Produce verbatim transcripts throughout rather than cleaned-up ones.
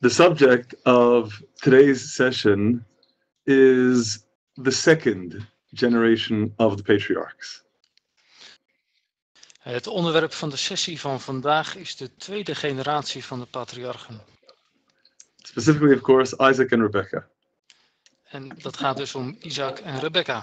The subject of today's session is the second generation of the patriarchs. Het onderwerp van de sessie van vandaag is de tweede generatie van de patriarchen. Specifically, of course, Isaac and Rebekah. En dat gaat dus om Isaac en Rebekka.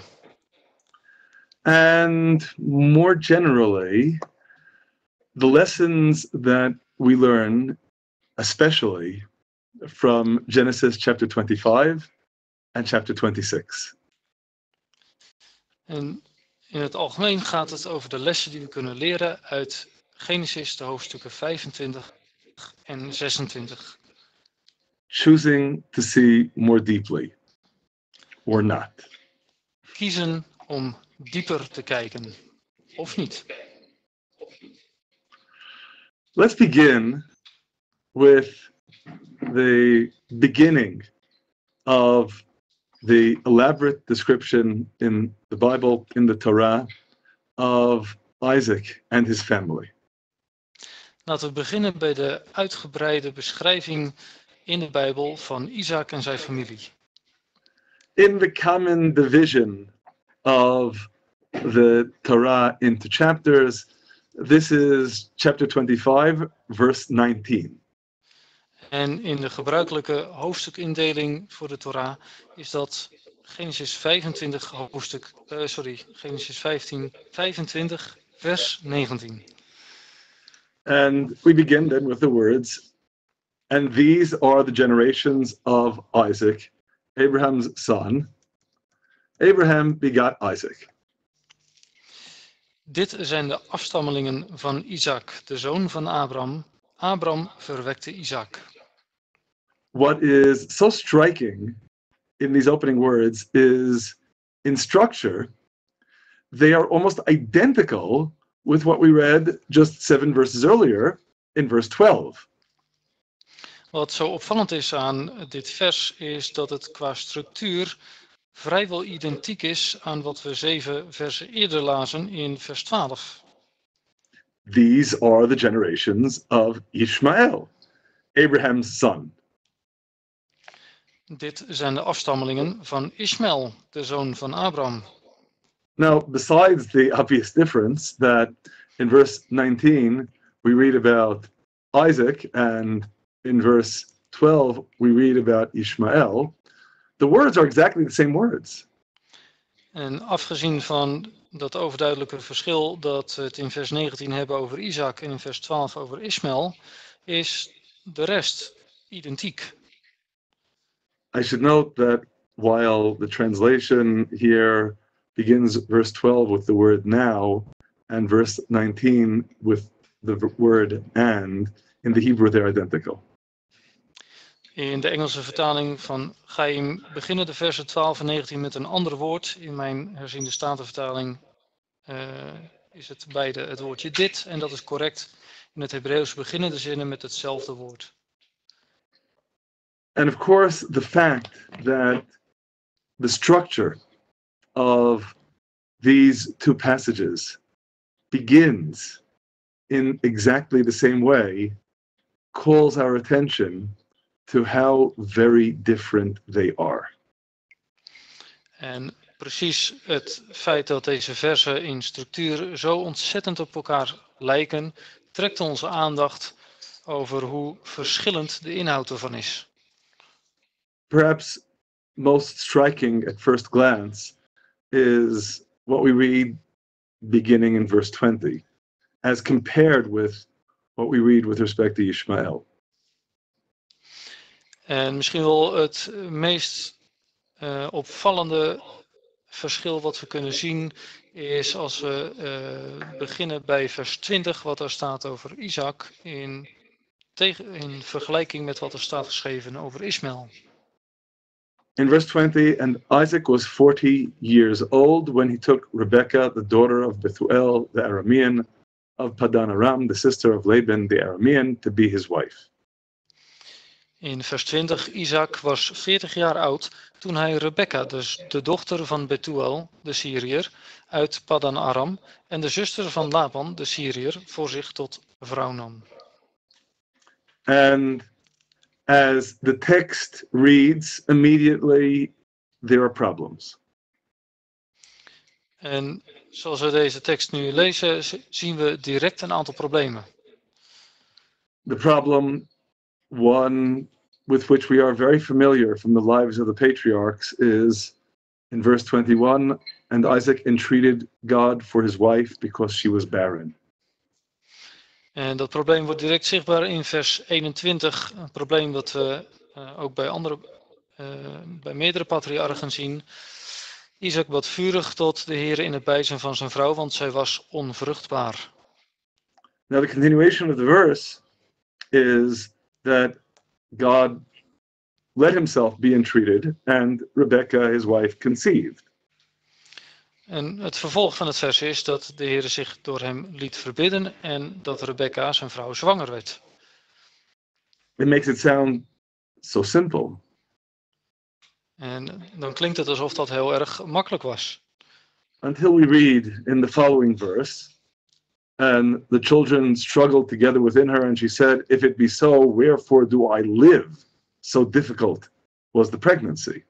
And more generally, the lessons that we learn, especially from Genesis chapter twenty-five and chapter twenty-six. En in het algemeen gaat het over de lessen die we kunnen leren uit Genesis, de hoofdstukken vijfentwintig en zesentwintig. Choosing to see more deeply, or not. Kiezen om dieper te kijken, of niet. Let's begin with the beginning of the elaborate description in the Bible, in the Torah, of Isaac and his family. Laten we beginnen bij de uitgebreide beschrijving in de Bijbel van Isaac en zijn familie. In the common division of the Torah into chapters, this is chapter twenty-five, verse nineteen. En in de gebruikelijke hoofdstukindeling voor de Torah is dat Genesis vijfentwintig hoofdstuk, uh, sorry, Genesis vijftien, vijfentwintig, vers negentien. And we begin then with the words, and these are the generations of Isaac, Abraham's son. Abraham begot Isaac. Dit zijn de afstammelingen van Isaac, de zoon van Abraham. Abraham verwekte Isaac. What is so striking in these opening words is, in structure, they are almost identical with what we read just seven verses earlier in verse twelve. Wat zo opvallend is aan dit vers is dat het qua structuur vrijwel identiek is aan wat we zeven versen eerder lazen in vers twaalf. These are the generations of Ishmael, Abraham's son. Dit zijn de afstammelingen van Ismaël, de zoon van Abraham. Now, besides the obvious difference that in verse nineteen we read about Isaac and in verse twelve we read about Ishmael, the words are exactly the same words. En afgezien van dat overduidelijke verschil dat we het in vers negentien hebben over Isaac en in vers twaalf over Ismaël, is de rest identiek. I should note that while the translation here begins verse twelve with the word now and verse nineteen with the word and, in the Hebrew they're identical. In de Engelse vertaling van Chaim beginnen de versen twaalf en negentien met een ander woord. In mijn herziende statenvertaling uh, is het beide het woordje dit en dat is correct. In het Hebreeuws beginnen de zinnen met hetzelfde woord. And of course, the fact that the structure of these two passages begins in exactly the same way calls our attention to how very different they are. En precies het feit dat deze versen in structuur zo ontzettend op elkaar lijken, trekt onze aandacht over hoe verschillend de inhoud ervan is. Perhaps most striking at first glance is what we read beginning in verse twenty, as compared with what we read with respect to Ishmael. En misschien wel het meest uh, opvallende verschil wat we kunnen zien is als we uh, beginnen bij vers twintig, wat er staat over Isaac, in, tegen, in vergelijking met wat er staat geschreven over Ismaël. In verse twenty, and Isaac was forty years old when he took Rebekah, the daughter of Bethuel the Aramean, of Padan Aram, the sister of Laban the Aramean, to be his wife. In vers twintig, Isaac was veertig jaar oud toen hij Rebekka, dus de dochter van Bethuel, de Syriër, uit Padan Aram, en de zuster van Laban, de Syriër, voor zich tot vrouw nam. And as the text reads, immediately there are problems. En zoals we deze tekst nu lezen, z- zien we direct een aantal problemen. The problem, one with which we are very familiar from the lives of the patriarchs, is in verse twenty-one, and Isaac entreated God for his wife because she was barren. En dat probleem wordt direct zichtbaar in vers eenentwintig. Een probleem dat we uh, ook bij, andere, uh, bij meerdere patriarchen zien. Isaac bad vurig tot de Heer in het bijzijn van zijn vrouw, want zij was onvruchtbaar. Now, the continuation of the verse is that God let himself be entreated, and Rebekah, his wife, conceived. En het vervolg van het vers is dat de Heer zich door hem liet verbidden en dat Rebekka, zijn vrouw, zwanger werd. It makes it sound so simple. En dan klinkt het alsof dat heel erg makkelijk was. Until we read in the following verse, and the children struggled together within her, and she said, "If it be so, wherefore do I live? So difficult was the pregnancy."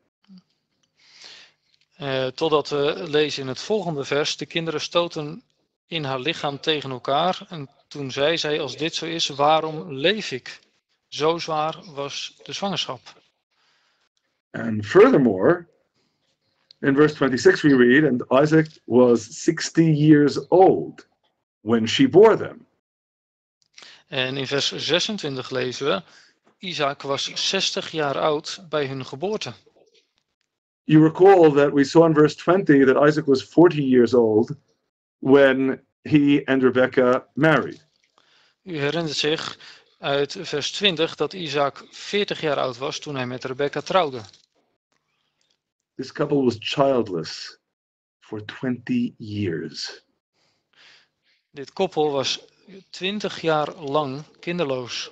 Uh, totdat we lezen in het volgende vers, de kinderen stoten in haar lichaam tegen elkaar. En toen zei zij, als dit zo is, waarom leef ik? Zo zwaar was de zwangerschap. And furthermore, in verse twenty-six we read, and Isaac was sixty years old when she bore them. En in vers zesentwintig lezen we, Isaac was zestig jaar oud bij hun geboorte. You recall that we saw in verse twenty that Isaac was forty years old when he and Rebekah married. U herinnert zich uit vers twintig dat Isaac veertig jaar oud was toen hij met Rebekka trouwde. This couple was childless for twenty years. Dit koppel was twintig jaar lang kinderloos.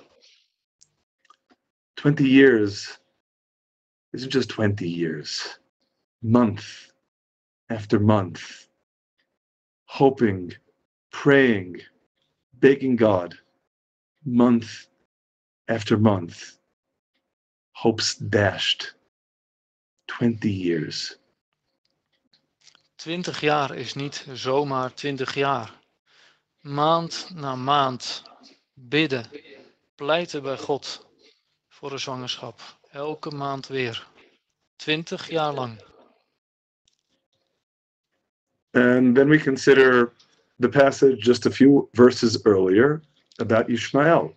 twenty years isn't just twenty years. Month after month. Hoping, praying, begging God. Month after month. Hopes dashed. twenty years. Twintig jaar is niet zomaar twintig jaar. Maand na maand bidden, pleiten bij God voor een zwangerschap. Elke maand weer. Twintig jaar lang. And then we consider the passage just a few verses earlier about Ishmael.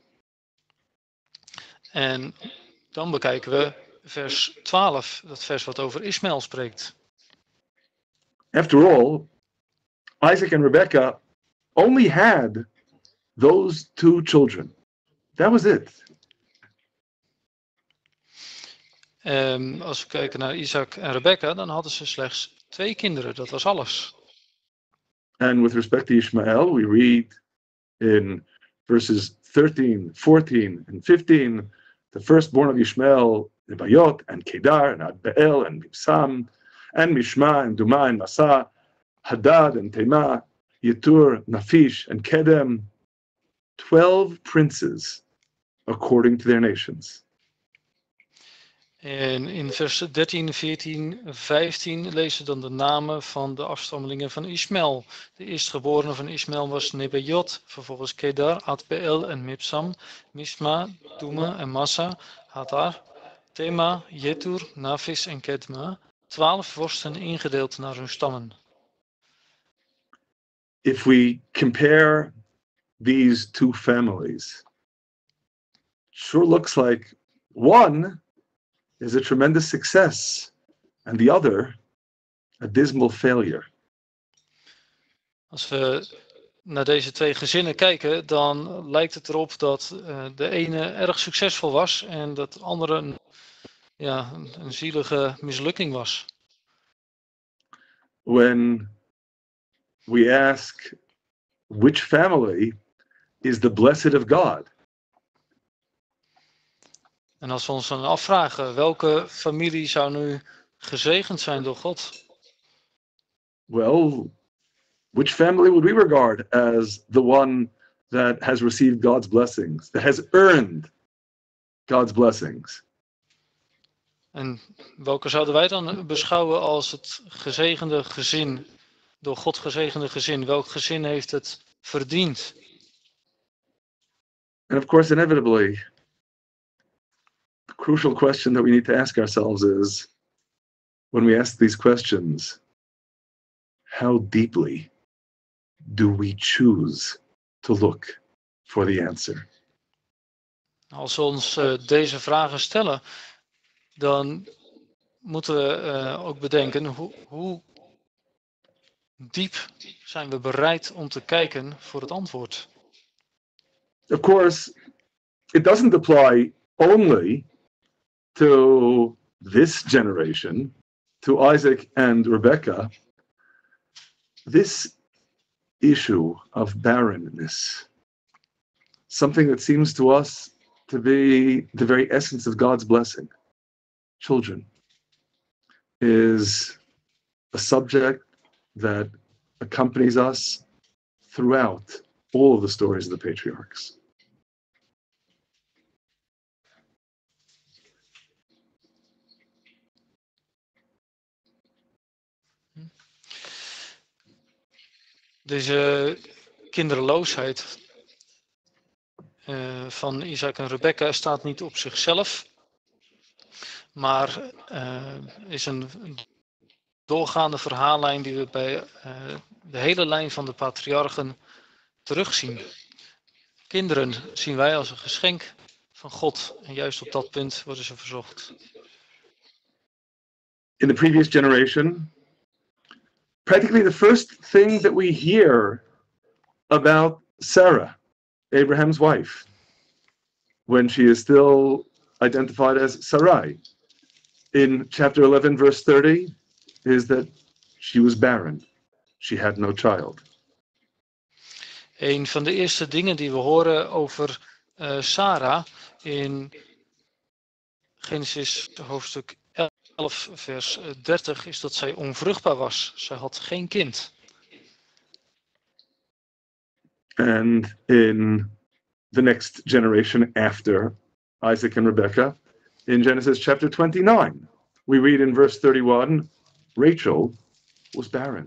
En dan bekijken we vers twaalf, dat vers wat over Ismaël spreekt. After all, Isaac and Rebekah only had those two children. That was it. Um, als we kijken naar Isaac en Rebekka, dan hadden ze slechts twee kinderen. Dat was alles. And with respect to Ishmael, we read in verses thirteen, fourteen, and fifteen, the firstborn of Ishmael, Nebayot, and Kedar, and Adbeel, and Mibsam, and Mishma, and Duma, and Masa, Hadad, and Tema, Yetur, Nafish, and Kedem, twelve princes according to their nations. En in vers dertien, veertien, vijftien lezen we dan de namen van de afstammelingen van Ismaël. De eerstgeborene van Ismaël was Nebayot, vervolgens Kedar, Adbeel en Mibsam, Mishma, Duma en Massa, Hadar, Tema, Jetur, Nafis en Kedma. Twaalf vorsten ingedeeld naar hun stammen. If we compare these two families, it sure looks like one is a tremendous success and the other a dismal failure. Als we naar deze twee gezinnen kijken, dan lijkt het erop dat uh, de ene erg succesvol was en dat de andere een, ja, een, een zielige mislukking was. When we ask which family is the blessed of God, en als we ons dan afvragen, welke familie zou nu gezegend zijn door God? well, which family would we regard as the one that has received God's blessings, that has earned God's blessings. En welke zouden wij dan beschouwen als het gezegende gezin, door God gezegende gezin? Welk gezin heeft het verdiend? And of course, inevitably, the crucial question that we need to ask ourselves is, when we ask these questions, how deeply do we choose to look for the answer? Als we ons uh, deze vragen stellen, dan moeten we uh, ook bedenken hoe, hoe diep zijn we bereid om te kijken voor het antwoord. Of course, it doesn't apply only to this generation, to Isaac and Rebekah. This issue of barrenness, something that seems to us to be the very essence of God's blessing, children, is a subject that accompanies us throughout all of the stories of the patriarchs. Deze kinderloosheid uh, van Isaac en Rebekka staat niet op zichzelf, maar uh, is een doorgaande verhaallijn die we bij uh, de hele lijn van de patriarchen terugzien. Kinderen zien wij als een geschenk van God en juist op dat punt worden ze verzocht. In the previous generation, practically the first thing that we hear about Sarah, Abraham's wife, when she is still identified as Sarai, in chapter eleven, verse thirty, is that she was barren. She had no child. Een van de eerste dingen die we horen over uh, Sarah in Genesis hoofdstuk elf, vers dertig, is dat zij onvruchtbaar was. Zij had geen kind. And in the next generation after Isaac and Rebekah, in Genesis chapter twenty-nine, we read in verse thirty-one, Rachel was barren.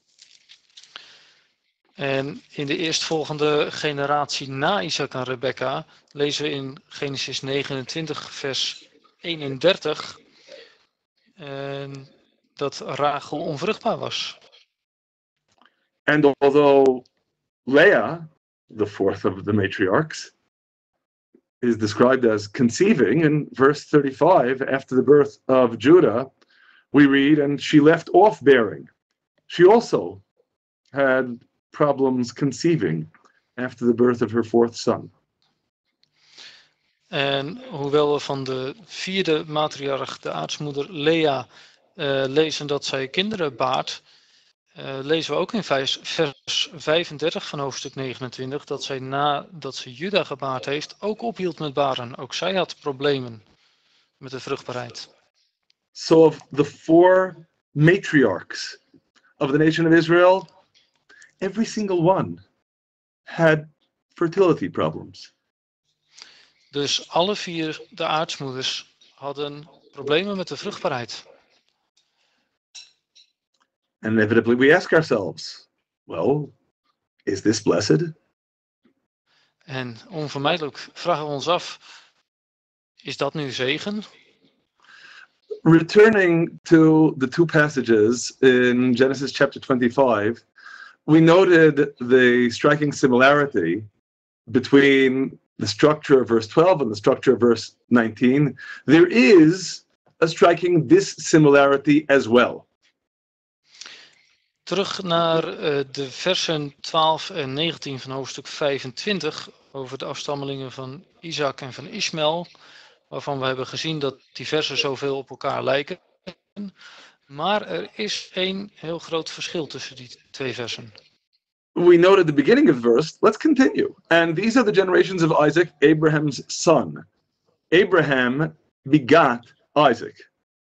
En in de eerstvolgende generatie na Isaac en Rebekka lezen we in Genesis negenentwintig, vers eenendertig, en dat Rachel onvruchtbaar was. And although Leah, the fourth of the matriarchs, is described as conceiving in verse thirty-five, after the birth of Judah, we read, and she left off bearing. She also had problems conceiving after the birth of her fourth son. En hoewel we van de vierde matriarch, de aartsmoeder Lea, uh, lezen dat zij kinderen baart, uh, lezen we ook in vers, vers vijfendertig van hoofdstuk negenentwintig dat zij nadat ze Juda gebaard heeft ook ophield met baren. Ook zij had problemen met de vruchtbaarheid. So of the four matriarchs of the nation of Israel, every single one had fertility problems. Dus alle vier de aartsmoeders hadden problemen met de vruchtbaarheid. And inevitably we ask ourselves, well, is this blessed? En onvermijdelijk vragen we ons af, is dat nu zegen? Returning to the two passages in Genesis chapter twenty-five, we noted the striking similarity between the structure of verse twelve and the structure of verse nineteen. There is a striking dissimilarity as well. Terug naar uh, de versen twaalf en negentien van hoofdstuk vijfentwintig over de afstammelingen van Isaac en van Ismaël, waarvan we hebben gezien dat die versen zoveel op elkaar lijken. Maar er is één heel groot verschil tussen die twee versen. We noted at the beginning of the verse, let's continue. And these are the generations of Isaac, Abraham's son. Abraham begot Isaac.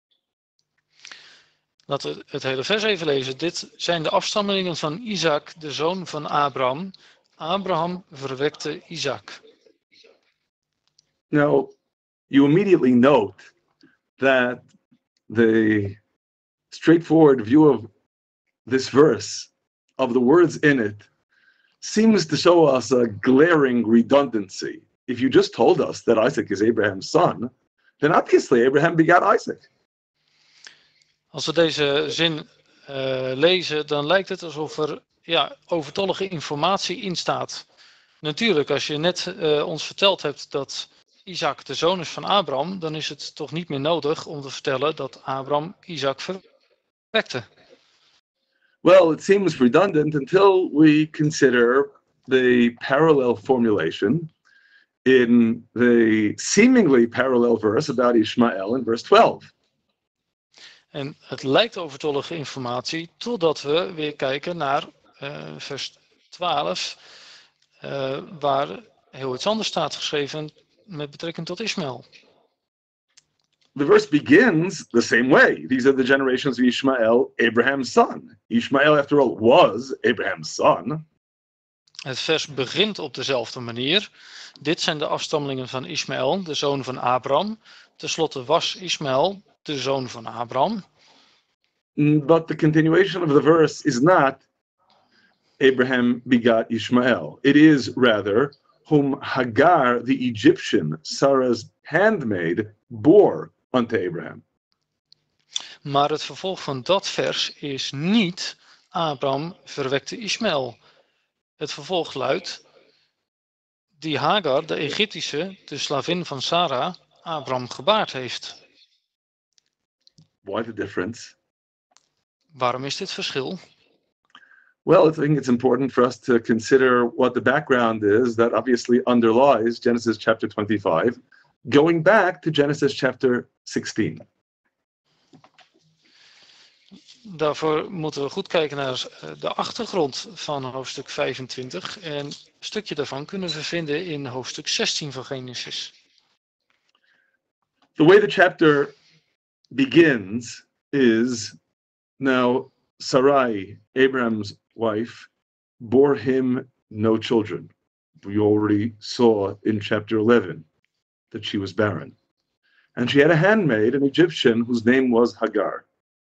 Laten we het hele vers even lezen. Dit zijn de afstammelingen van Isaac, de zoon van Abraham. Abraham verwekte Isaac. Now, you immediately note that the straightforward view of this verse, of the words in it, seems to show us a glaring redundancy. If you just told us that Isaac is Abraham's son, then obviously Abraham begot Isaac. Als we deze zin uh, lezen, dan lijkt het alsof er ja, overtollige informatie in staat. Natuurlijk, als je net uh, ons verteld hebt dat Isaac de zoon is van Abraham, dan is het toch niet meer nodig om te vertellen dat Abraham Isaac verwekte. Well, it seems redundant until we consider the parallel formulation in the seemingly parallel verse about Ishmael in verse twelve. En het lijkt overtollige informatie totdat we weer kijken naar uh, vers twaalf, uh, waar heel iets anders staat geschreven met betrekking tot Ismaël. The verse begins the same way. These are the generations of Ishmael, Abraham's son. Ishmael, after all, was Abraham's son. Het vers begint op dezelfde manier. Dit zijn de afstammelingen van Ismaël, de zoon van Abraham. Ten slotte was Ismaël de zoon van Abraham. But the continuation of the verse is not Abraham begot Ishmael. It is rather whom Hagar, the Egyptian, Sarah's handmaid, bore unto Abraham. Maar het vervolg van dat vers is niet Abraham verwekte Ismaël. Het vervolg luidt, die Hagar, de Egyptische, de slavin van Sarah, Abraham gebaard heeft. Why the difference? Waarom is dit verschil? Well, I think it's important for us to consider what the background is that obviously underlies Genesis chapter twenty-five, going back to Genesis chapter sixteen. Daarvoor moeten we goed kijken naar de achtergrond van hoofdstuk vijfentwintig. En een stukje daarvan kunnen we vinden in hoofdstuk zestien van Genesis. The way the chapter begins is, now Sarai, Abraham's wife, bore him no children. We already saw in chapter eleven that she was barren. And she had a handmaid, an Egyptian, whose name was Hagar.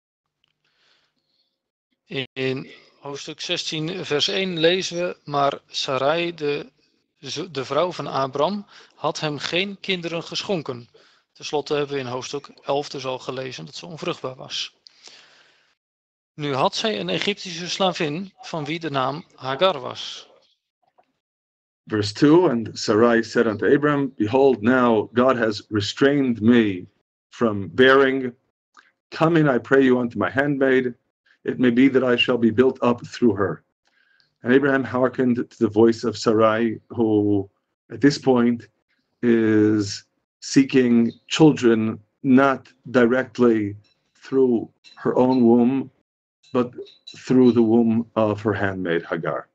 In hoofdstuk zestien, vers één lezen we, maar Sarai, de, de vrouw van Abraham, had hem geen kinderen geschonken. Ten slotte hebben we in hoofdstuk elf dus al gelezen dat ze onvruchtbaar was. Nu had zij een Egyptische slavin, van wie de naam Hagar was. Verse two, and Sarai said unto Abram, behold, now God has restrained me from bearing. Come in, I pray you, unto my handmaid. It may be that I shall be built up through her. And Abraham hearkened to the voice of Sarai, who at this point is seeking children not directly through her own womb, but through the womb of her handmaid Hagar.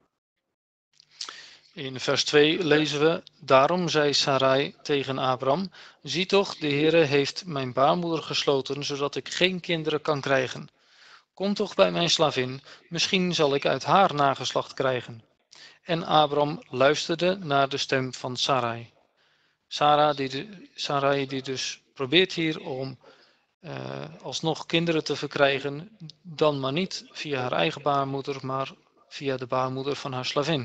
In vers twee lezen we, daarom zei Sarai tegen Abraham, zie toch, de Heere heeft mijn baarmoeder gesloten, zodat ik geen kinderen kan krijgen. Kom toch bij mijn slavin, misschien zal ik uit haar nageslacht krijgen. En Abraham luisterde naar de stem van Sarai. Sarah die de, Sarai die dus probeert hier om uh, alsnog kinderen te verkrijgen, dan maar niet via haar eigen baarmoeder, maar via de baarmoeder van haar slavin.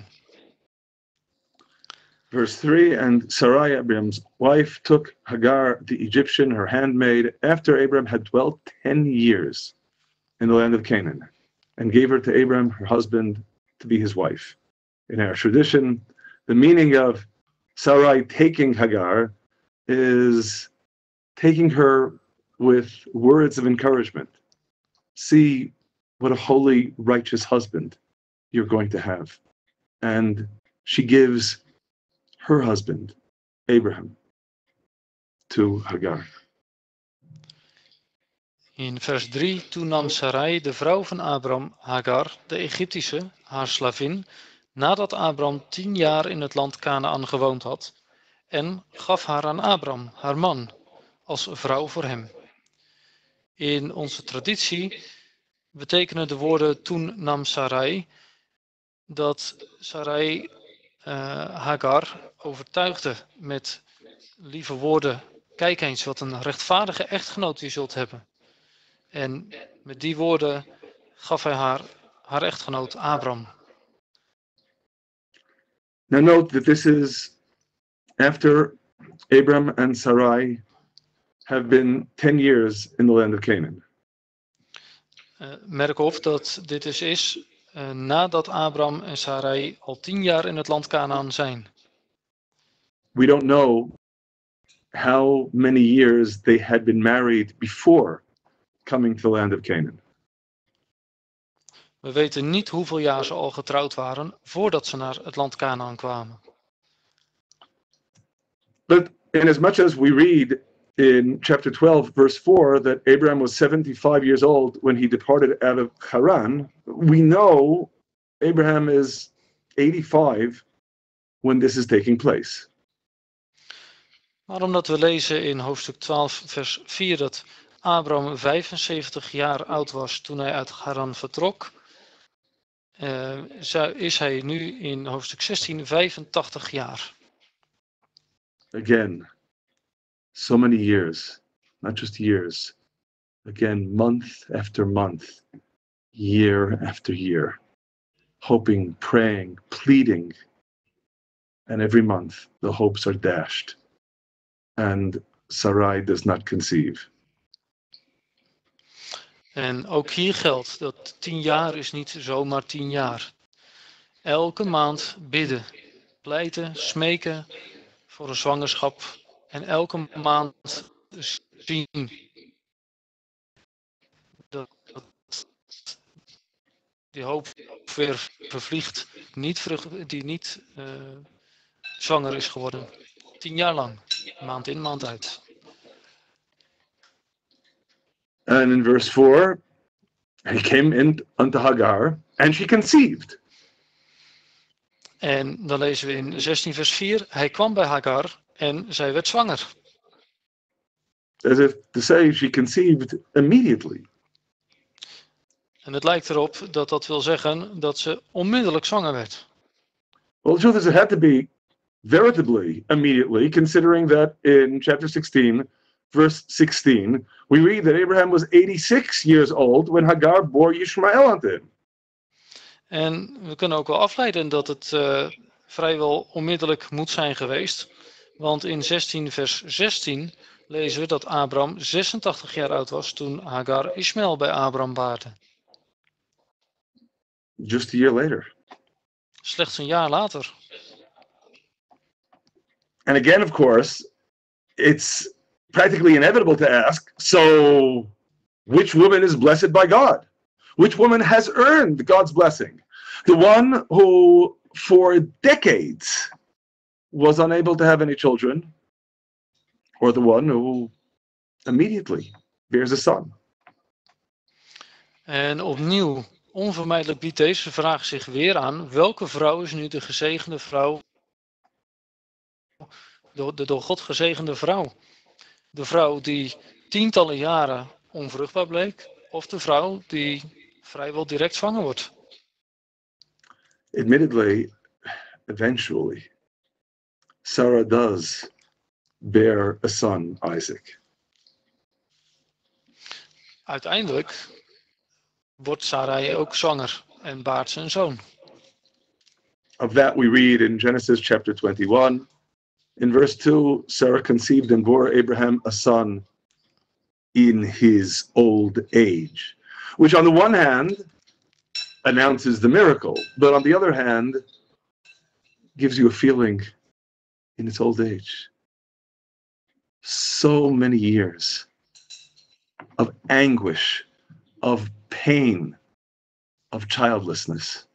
Verse three, and Sarai, Abraham's wife, took Hagar the Egyptian, her handmaid, after Abraham had dwelt ten years in the land of Canaan, and gave her to Abraham, her husband, to be his wife. In our tradition, the meaning of Sarai taking Hagar is taking her with words of encouragement. See what a holy, righteous husband you're going to have. And she gives her husband, Abraham, to Hagar. In vers drie, toen nam Sarai, de vrouw van Abraham, Hagar, de Egyptische, haar slavin, nadat Abraham tien jaar in het land Kanaan gewoond had, en gaf haar aan Abraham, haar man, als vrouw voor hem. In onze traditie betekenen de woorden toen nam Sarai, dat Sarai uh, Hagar overtuigde met lieve woorden kijk eens wat een rechtvaardige echtgenoot je zult hebben. En met die woorden gaf hij haar, haar echtgenoot Abram. Now note that this is after Abram and Sarai have been ten years in the land of Canaan. Uh, merk op dat dit dus is uh, nadat Abram en Sarai al tien jaar in het land Kanaan zijn. We don't know how many years they had been married before coming to the land of Canaan. We weten niet hoeveel jaar ze al getrouwd waren voordat ze naar het land Kanaan kwamen. But in as much as we read in chapter twelve, verse four, that Abraham was seventy-five years old when he departed out of Haran, we know Abraham is eighty-five when this is taking place. Maar omdat we lezen in hoofdstuk twaalf, vers vier, dat Abram vijfenzeventig jaar oud was toen hij uit Haran vertrok, uh, is hij nu in hoofdstuk zestien vijfentachtig jaar. Again, so many years, not just years. Again, month after month, year after year, hoping, praying, pleading. And every month, the hopes are dashed. And Sarai does not conceive. En ook hier geldt dat tien jaar is niet zomaar tien jaar. Elke maand bidden, pleiten, smeken voor een zwangerschap. En elke maand zien dat die hoop weer vervliegt, niet vrucht, die niet uh, zwanger is geworden. Tien jaar lang, maand in, maand uit. And in verse four, he came in unto Hagar, and she conceived. En dan lezen we in zestien vers vier, hij kwam bij Hagar en zij werd zwanger. As if to say she conceived immediately. En het lijkt erop dat dat wil zeggen dat ze onmiddellijk zwanger werd. Well, the truth is it had to be veritably immediately, considering that in chapter sixteen, verse sixteen, we read that Abraham was eighty-six years old when Hagar bore Ishmael unto him. En we kunnen ook wel afleiden dat het uh, vrijwel onmiddellijk moet zijn geweest. Want in zestien vers zestien lezen we dat Abram zesentachtig jaar oud was toen Hagar Ishmael bij Abram baarde. Just a year later. Slechts een jaar later. And again, of course, it's practically inevitable to ask, so which woman is blessed by God? Which woman has earned God's blessing? The one who for decades was unable to have any children, or the one who immediately bears a son? En opnieuw, onvermijdelijk biedt deze vraag zich weer aan, welke vrouw is nu de gezegende vrouw, de, de door God gezegende vrouw? De vrouw die tientallen jaren onvruchtbaar bleek, of de vrouw die vrijwel direct zwanger wordt? Admittedly, eventually, Sarah does bear a son, Isaac. Uiteindelijk wordt Sarai ook zwanger en baart ze een zoon. Of that we read in Genesis chapter twenty-one. In verse two, Sarah conceived and bore Abraham a son in his old age, which on the one hand announces the miracle, but on the other hand gives you a feeling in its old age. So many years of anguish, of pain, of childlessness.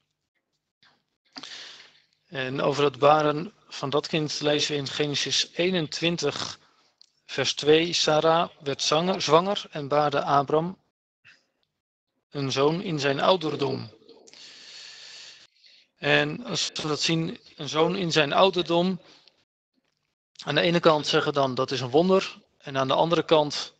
En over het baren van dat kind lezen we in Genesis eenentwintig, vers twee. Sarah werd zanger, zwanger en baarde Abram een zoon in zijn ouderdom. En als we dat zien, een zoon in zijn ouderdom. Aan de ene kant zeggen dan dat is een wonder. En aan de andere kant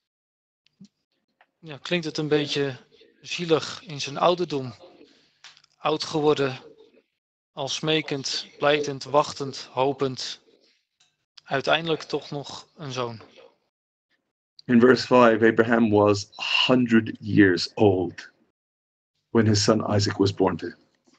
ja, klinkt het een beetje zielig in zijn ouderdom. Oud geworden, al smekend, pleitend, wachtend, hopend. uiteindelijk toch nog een zoon. In verse five, Abraham was one hundred years old when his son Isaac was born to him.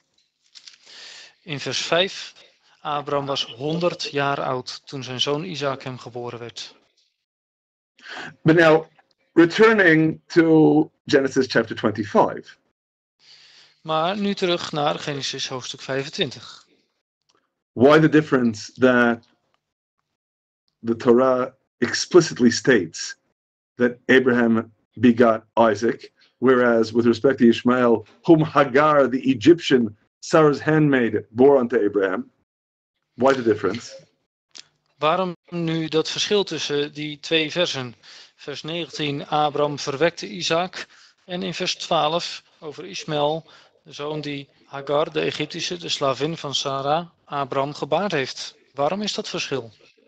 In vers vijf, Abraham was honderd jaar oud toen zijn zoon Isaac hem geboren werd. But now, returning to Genesis chapter twenty-five. Maar nu terug naar Genesis hoofdstuk vijfentwintig. Why the difference that the Torah explicitly states that Abraham begot Isaac, whereas with respect to Ishmael, whom Hagar, the Egyptian, Sarah's handmaid, bore unto Abraham. Why the difference? Waarom nu dat verschil tussen die twee versen? Vers negentien, Abraham verwekte Isaac. En in vers twaalf over Ismael, de zoon die Hagar, de Egyptische, de slavin van Sarah, Abraham gebaard heeft. Waarom is dat verschil?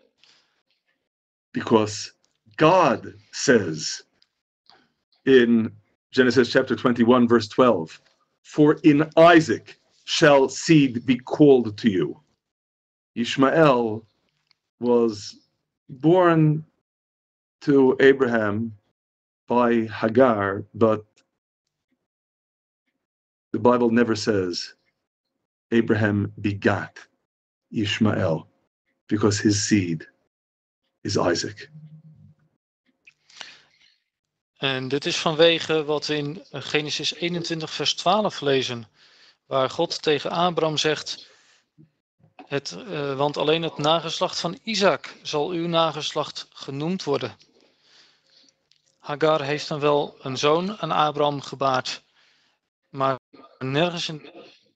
Because God says in Genesis chapter twenty-one, verse twelve, for in Isaac shall seed be called to you. Ishmael was born to Abraham by Hagar, but the Bible never says Abraham begot Ishmael because his seed is Isaac. En dit is vanwege wat we in Genesis eenentwintig vers twaalf lezen, waar God tegen Abraham zegt, het, uh, want alleen het nageslacht van Isaac zal uw nageslacht genoemd worden. Hagar heeft dan wel een zoon aan Abraham gebaard, maar nergens in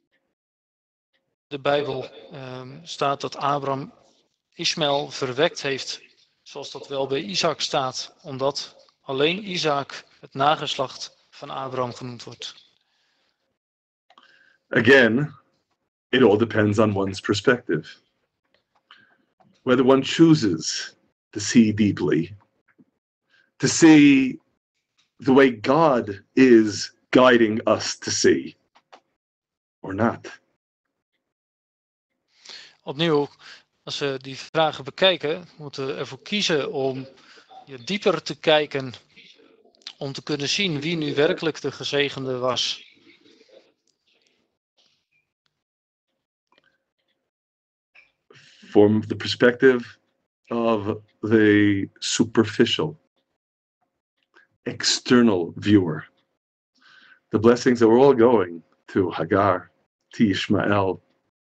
de Bijbel uh, staat dat Abraham Ismael verwekt heeft, zoals dat wel bij Isaac staat, omdat alleen Isaac het nageslacht van Abraham genoemd wordt. Again, it all depends on one's perspective. Whether one chooses to see deeply, to see the way God is guiding us to see, or not. Opnieuw, als we die vragen bekijken, moeten we ervoor kiezen om je dieper te kijken, om te kunnen zien wie nu werkelijk de gezegende was. From the perspective of the superficial, external viewer, the blessings that we're all going to Hagar, to Ishmael,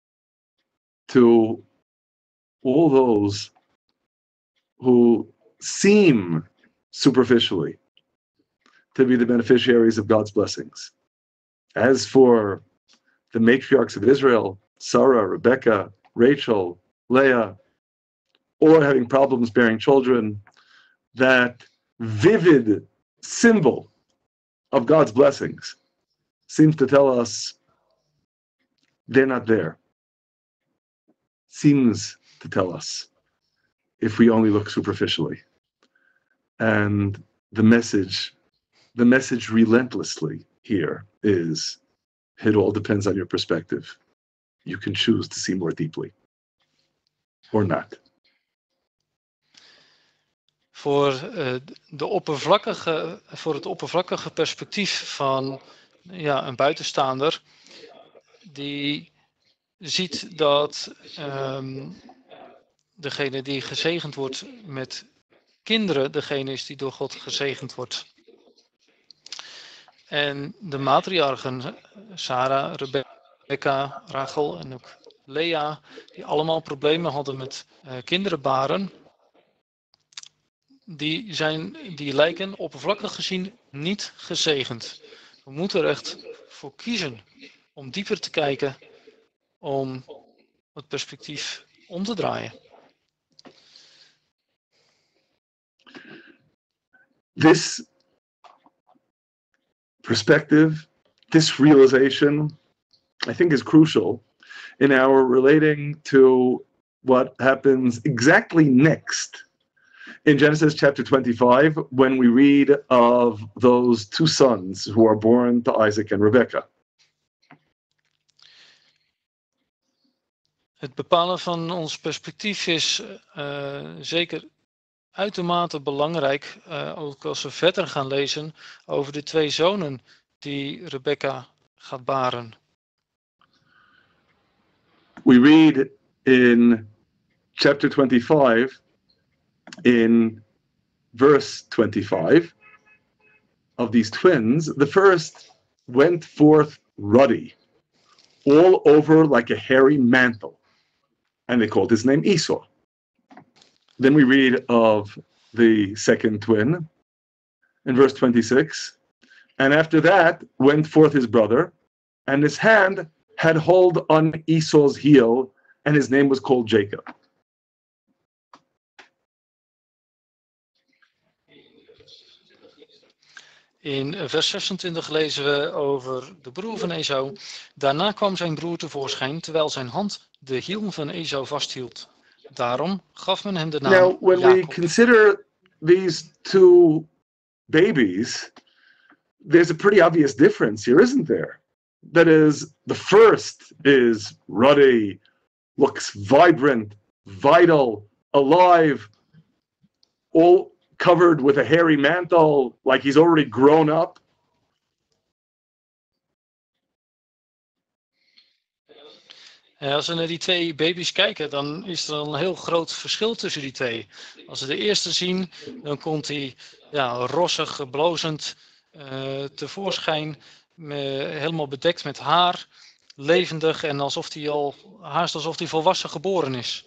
to all those who seem superficially to be the beneficiaries of God's blessings. As for the matriarchs of Israel, Sarah, Rebecca, Rachel, Leah, all having problems bearing children, that vivid symbol of God's blessings seems to tell us they're not there. Seems to tell us if we only look superficially. And the message, the message relentlessly here is, it all depends on your perspective. You can choose to see more deeply. Or not. Voor, uh, de oppervlakkige, voor het oppervlakkige perspectief van ja, een buitenstaander, die ziet dat um, degene die gezegend wordt met kinderen, degene is die door God gezegend wordt. En de matriarchen, Sarah, Rebecca, Rachel en ook Lea, die allemaal problemen hadden met uh, kinderen baren, die, zijn, die lijken oppervlakkig gezien niet gezegend. We moeten er echt voor kiezen om dieper te kijken, om het perspectief om te draaien. This perspective, this realization, I think is crucial in our relating to what happens exactly next in Genesis chapter twenty-five when we read of those two sons who are born to Isaac and Rebekah. Het bepalen van ons perspectief is uh, zeker uitermate belangrijk, uh, ook als we verder gaan lezen over de twee zonen die Rebecca gaat baren. We read in chapter twenty-five, in verse twenty-five, of these twins, the first went forth ruddy, all over like a hairy mantle, and they called his name Esau. Then we read of the second twin in verse twenty-six, and after that went forth his brother, and his hand had hold on Esau's heel, and his name was called Jacob. In vers zesentwintig lezen we over de broer van Esau. Daarna kwam zijn broer tevoorschijn, terwijl zijn hand de hiel van Esau vasthield. Daarom gaf men hem de naam Now, when Jacob. we consider these two babies, there's a pretty obvious difference here, isn't there? That is, the first is ruddy, looks vibrant, vital, alive, all covered with a hairy mantle, like he's already grown up. En als we naar die twee baby's kijken, dan is er een heel groot verschil tussen die twee. Als we de eerste zien, dan komt hij ja, rossig, blozend uh, tevoorschijn, me, helemaal bedekt met haar, levendig en alsof hij al, haast alsof hij volwassen geboren is.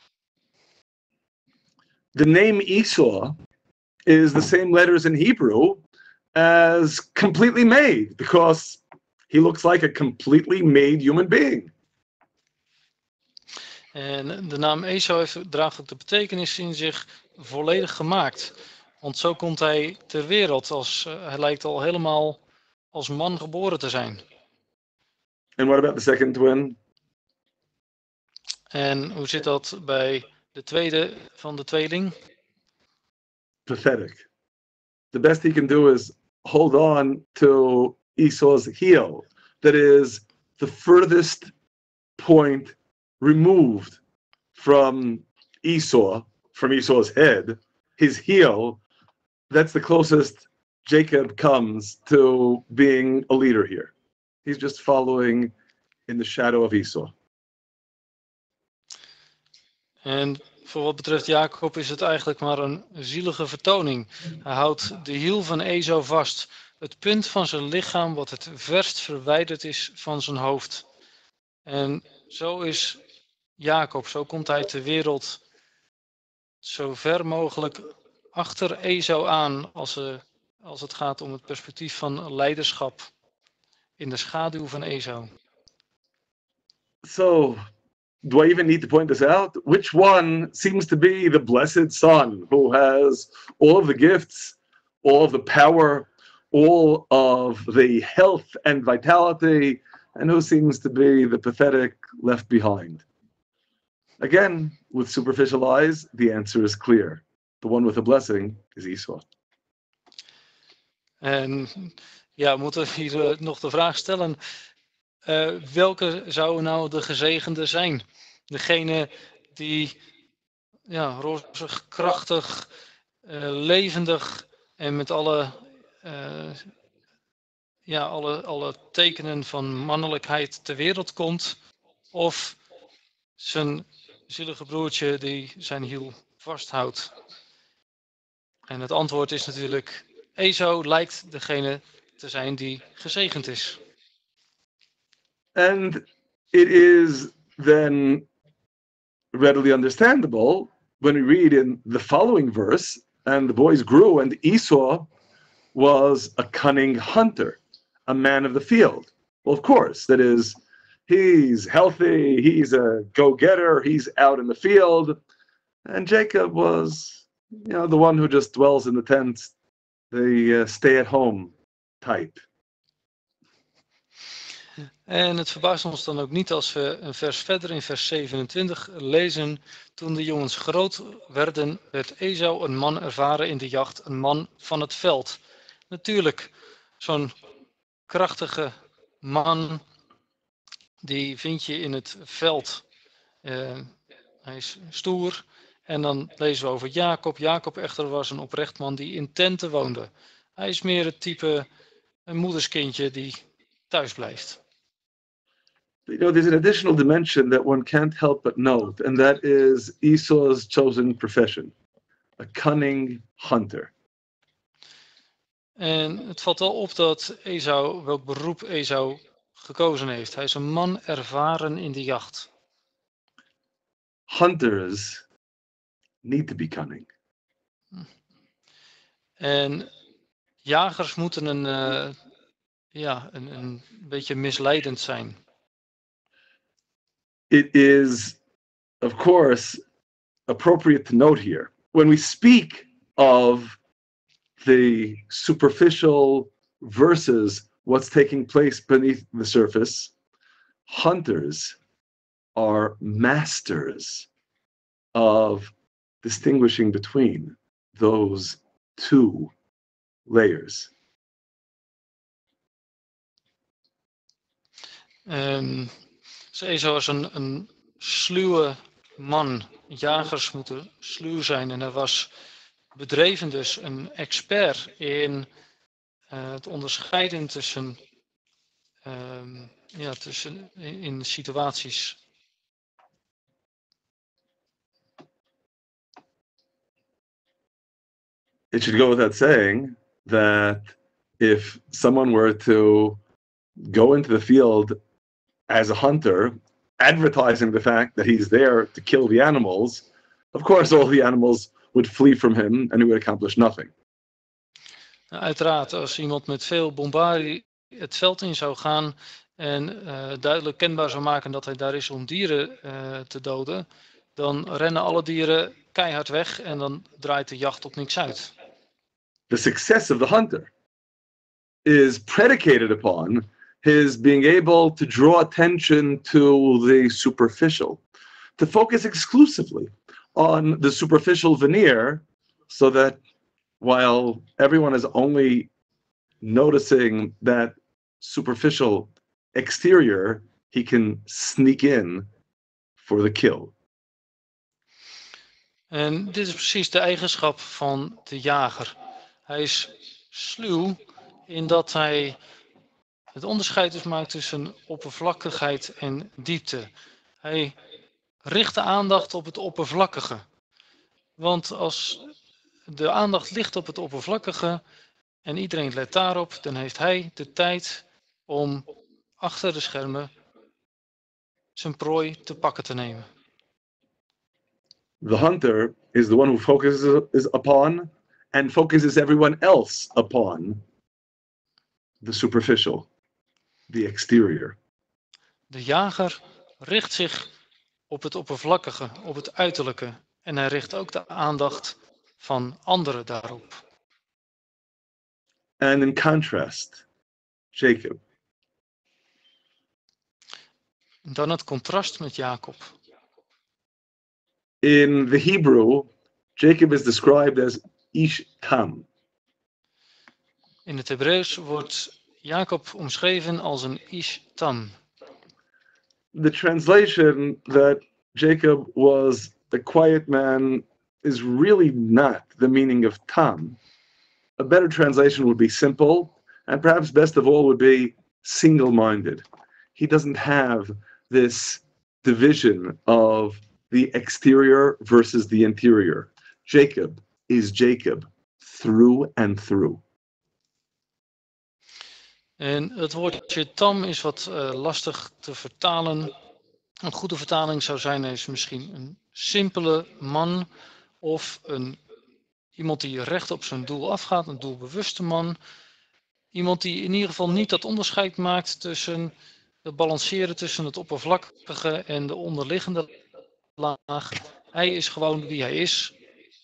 The name Esau is the same letters in Hebrew as completely made, because he looks like a completely made human being. En de naam Esau heeft, draagt ook de betekenis in zich volledig gemaakt. Want zo komt hij ter wereld, als, uh, hij lijkt al helemaal als man geboren te zijn. And what about the second twin? En hoe zit dat bij de tweede van de tweeling? Pathetic. The best he can do is hold on to Esau's heel. That is the furthest point removed from Esau, from Esau's head, his heel. That's the closest Jacob comes to being a leader here. He's just following in the shadow of Esau. En voor wat betreft Jacob is het eigenlijk maar een zielige vertoning. Hij houdt de hiel van Esau vast, het punt van zijn lichaam wat het verst verwijderd is van zijn hoofd. En zo is Jacob, zo komt hij ter wereld zo ver mogelijk achter Esau aan als, uh, als het gaat om het perspectief van leiderschap in de schaduw van Esau. So, do I even need to point this out? Which one seems to be the blessed son who has all of the gifts, all of the power, all of the health and vitality, and who seems to be the pathetic left behind? Again, with superficial eyes, the answer is clear. The one with the blessing is Esau. En ja, we moeten hier uh, nog de vraag stellen. Uh, welke zou nou de gezegende zijn? Degene die ja, rozig, krachtig, uh, levendig en met alle, uh, ja, alle, alle tekenen van mannelijkheid ter wereld komt? Of zijn zielige broertje die zijn hiel vasthoudt? En het antwoord is natuurlijk, Esau lijkt degene te zijn die gezegend is. And it is then readily understandable when we read in the following verse, and the boys grew, and Esau was a cunning hunter, a man of the field. Well, of course, that is, he's healthy, he's a go-getter, he's out in the field. And Jacob was, you know, the one who just dwells in the tent, the uh, stay-at-home type. En het verbaast ons dan ook niet als we een vers verder in vers zevenentwintig lezen. Toen de jongens groot werden, werd Esau een man ervaren in de jacht, een man van het veld. Natuurlijk, zo'n krachtige man, die vind je in het veld. Uh, hij is stoer. En dan lezen we over Jacob. Jacob echter was een oprecht man die in tenten woonde. Hij is meer het type een moederskindje die thuis blijft. You know, there's an additional dimension that one can't help but note, and that is Esau's chosen profession, a cunning hunter. En het valt wel op dat Esau, welk beroep Esau gekozen heeft. Hij is een man ervaren in de jacht. Hunters need to be cunning. En jagers moeten een, uh, ja, een, een beetje misleidend zijn. It is, of course, appropriate to note here, when we speak of the superficial versus what's taking place beneath the surface, hunters are masters of distinguishing between those two layers. Um, Esau was een, een sluwe man. Jagers moeten sluw zijn. En hij was bedreven dus een expert in uh, het onderscheiden tussen, um, ja, tussen in, in situaties. It should go without saying that if someone were to go into the field as a hunter, advertising the fact that he's there to kill the animals, of course all the animals would flee from him and he would accomplish nothing. Uiteraard, als iemand met veel bombardie het veld in zou gaan en uh, duidelijk kenbaar zou maken dat hij daar is om dieren uh, te doden, dan rennen alle dieren keihard weg en dan draait de jacht op niks uit. The success of the hunter is predicated upon his being able to draw attention to the superficial, to focus exclusively on the superficial veneer, so that while everyone is only noticing that superficial exterior, he can sneak in for the kill. En dit is precies de eigenschap van de jager. Hij is sluw in dat hij het onderscheid dus maakt tussen oppervlakkigheid en diepte. Hij richt de aandacht op het oppervlakkige. Want als de aandacht ligt op het oppervlakkige en iedereen let daarop, dan heeft hij de tijd om achter de schermen zijn prooi te pakken te nemen. The hunter is the one who focuses upon and focuses everyone else upon the superficial, the exterior. De jager richt zich op het oppervlakkige, op het uiterlijke. En hij richt ook de aandacht van anderen daarop. And in contrast, Jacob. Dan het contrast met Jacob. In the Hebrew, Jacob is described as Ish Tam. In het Hebreeuws wordt Jacob omschreven als een Ish Tam. The translation that Jacob was a quiet man is really not the meaning of Tam. A better translation would be simple, and perhaps best of all would be single-minded. He doesn't have this division of the exterior versus the interior. Jacob is Jacob through and through. En het woordje tam is wat uh, lastig te vertalen. Een goede vertaling zou zijn is misschien een simpele man of een, iemand die recht op zijn doel afgaat, een doelbewuste man. Iemand die in ieder geval niet dat onderscheid maakt tussen het balanceren tussen het oppervlakkige en de onderliggende laag. Hij is gewoon wie hij is.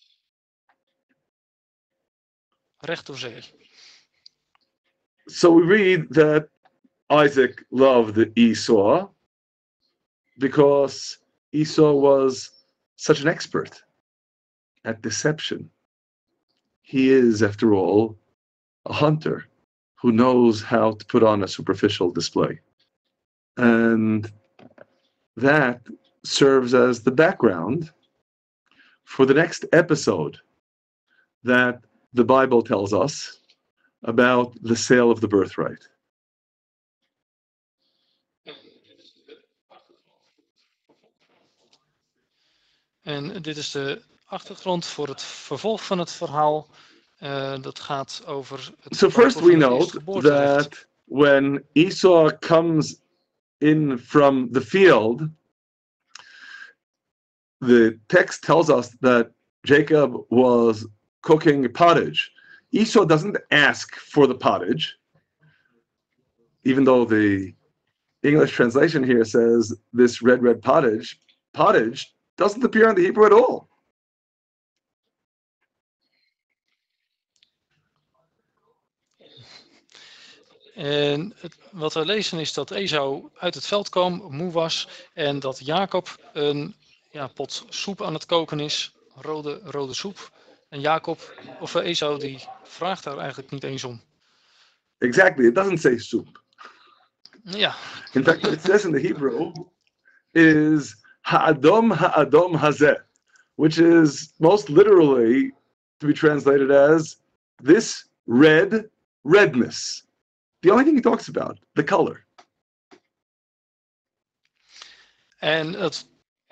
Recht door zee. So we read that Isaac loved Esau because Esau was such an expert at deception. He is, after all, a hunter who knows how to put on a superficial display. And that serves as the background for the next episode that the Bible tells us about the sale of the birthright. En dit is de achtergrond voor het vervolg van het verhaal. Uh, dat gaat over het So first we note geboorterecht. that when Esau comes in from the field, the text tells us that Jacob was cooking pottage. Esau doesn't ask for the pottage, even though the English translation here says this red, red pottage. Pottage doesn't appear in the Hebrew at all. En het, wat we lezen is dat Esau uit het veld kwam, moe was, en dat Jacob een ja, pot soep aan het koken is, rode, rode soep. En Jacob, of Esau, die vraagt daar eigenlijk niet eens om. Exactly, it doesn't say soup. Ja. In fact, what it says in the Hebrew is ha'adom ha'adom hazeh, which is most literally to be translated as this red redness. The only thing he talks about, the color. En het,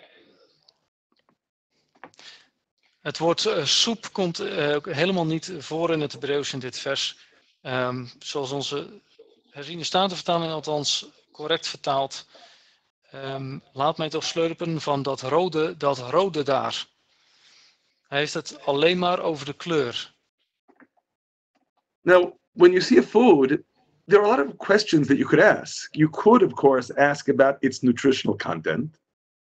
het woord uh, soep komt uh, helemaal niet voor in het Hebreeuws in dit vers. Um, zoals onze herziene statenvertaling althans correct vertaalt. Um, laat mij toch slurpen van dat rode, dat rode daar. Hij heeft het alleen maar over de kleur. Now, when you see a food, there are a lot of questions that you could ask. You could, of course, ask about its nutritional content.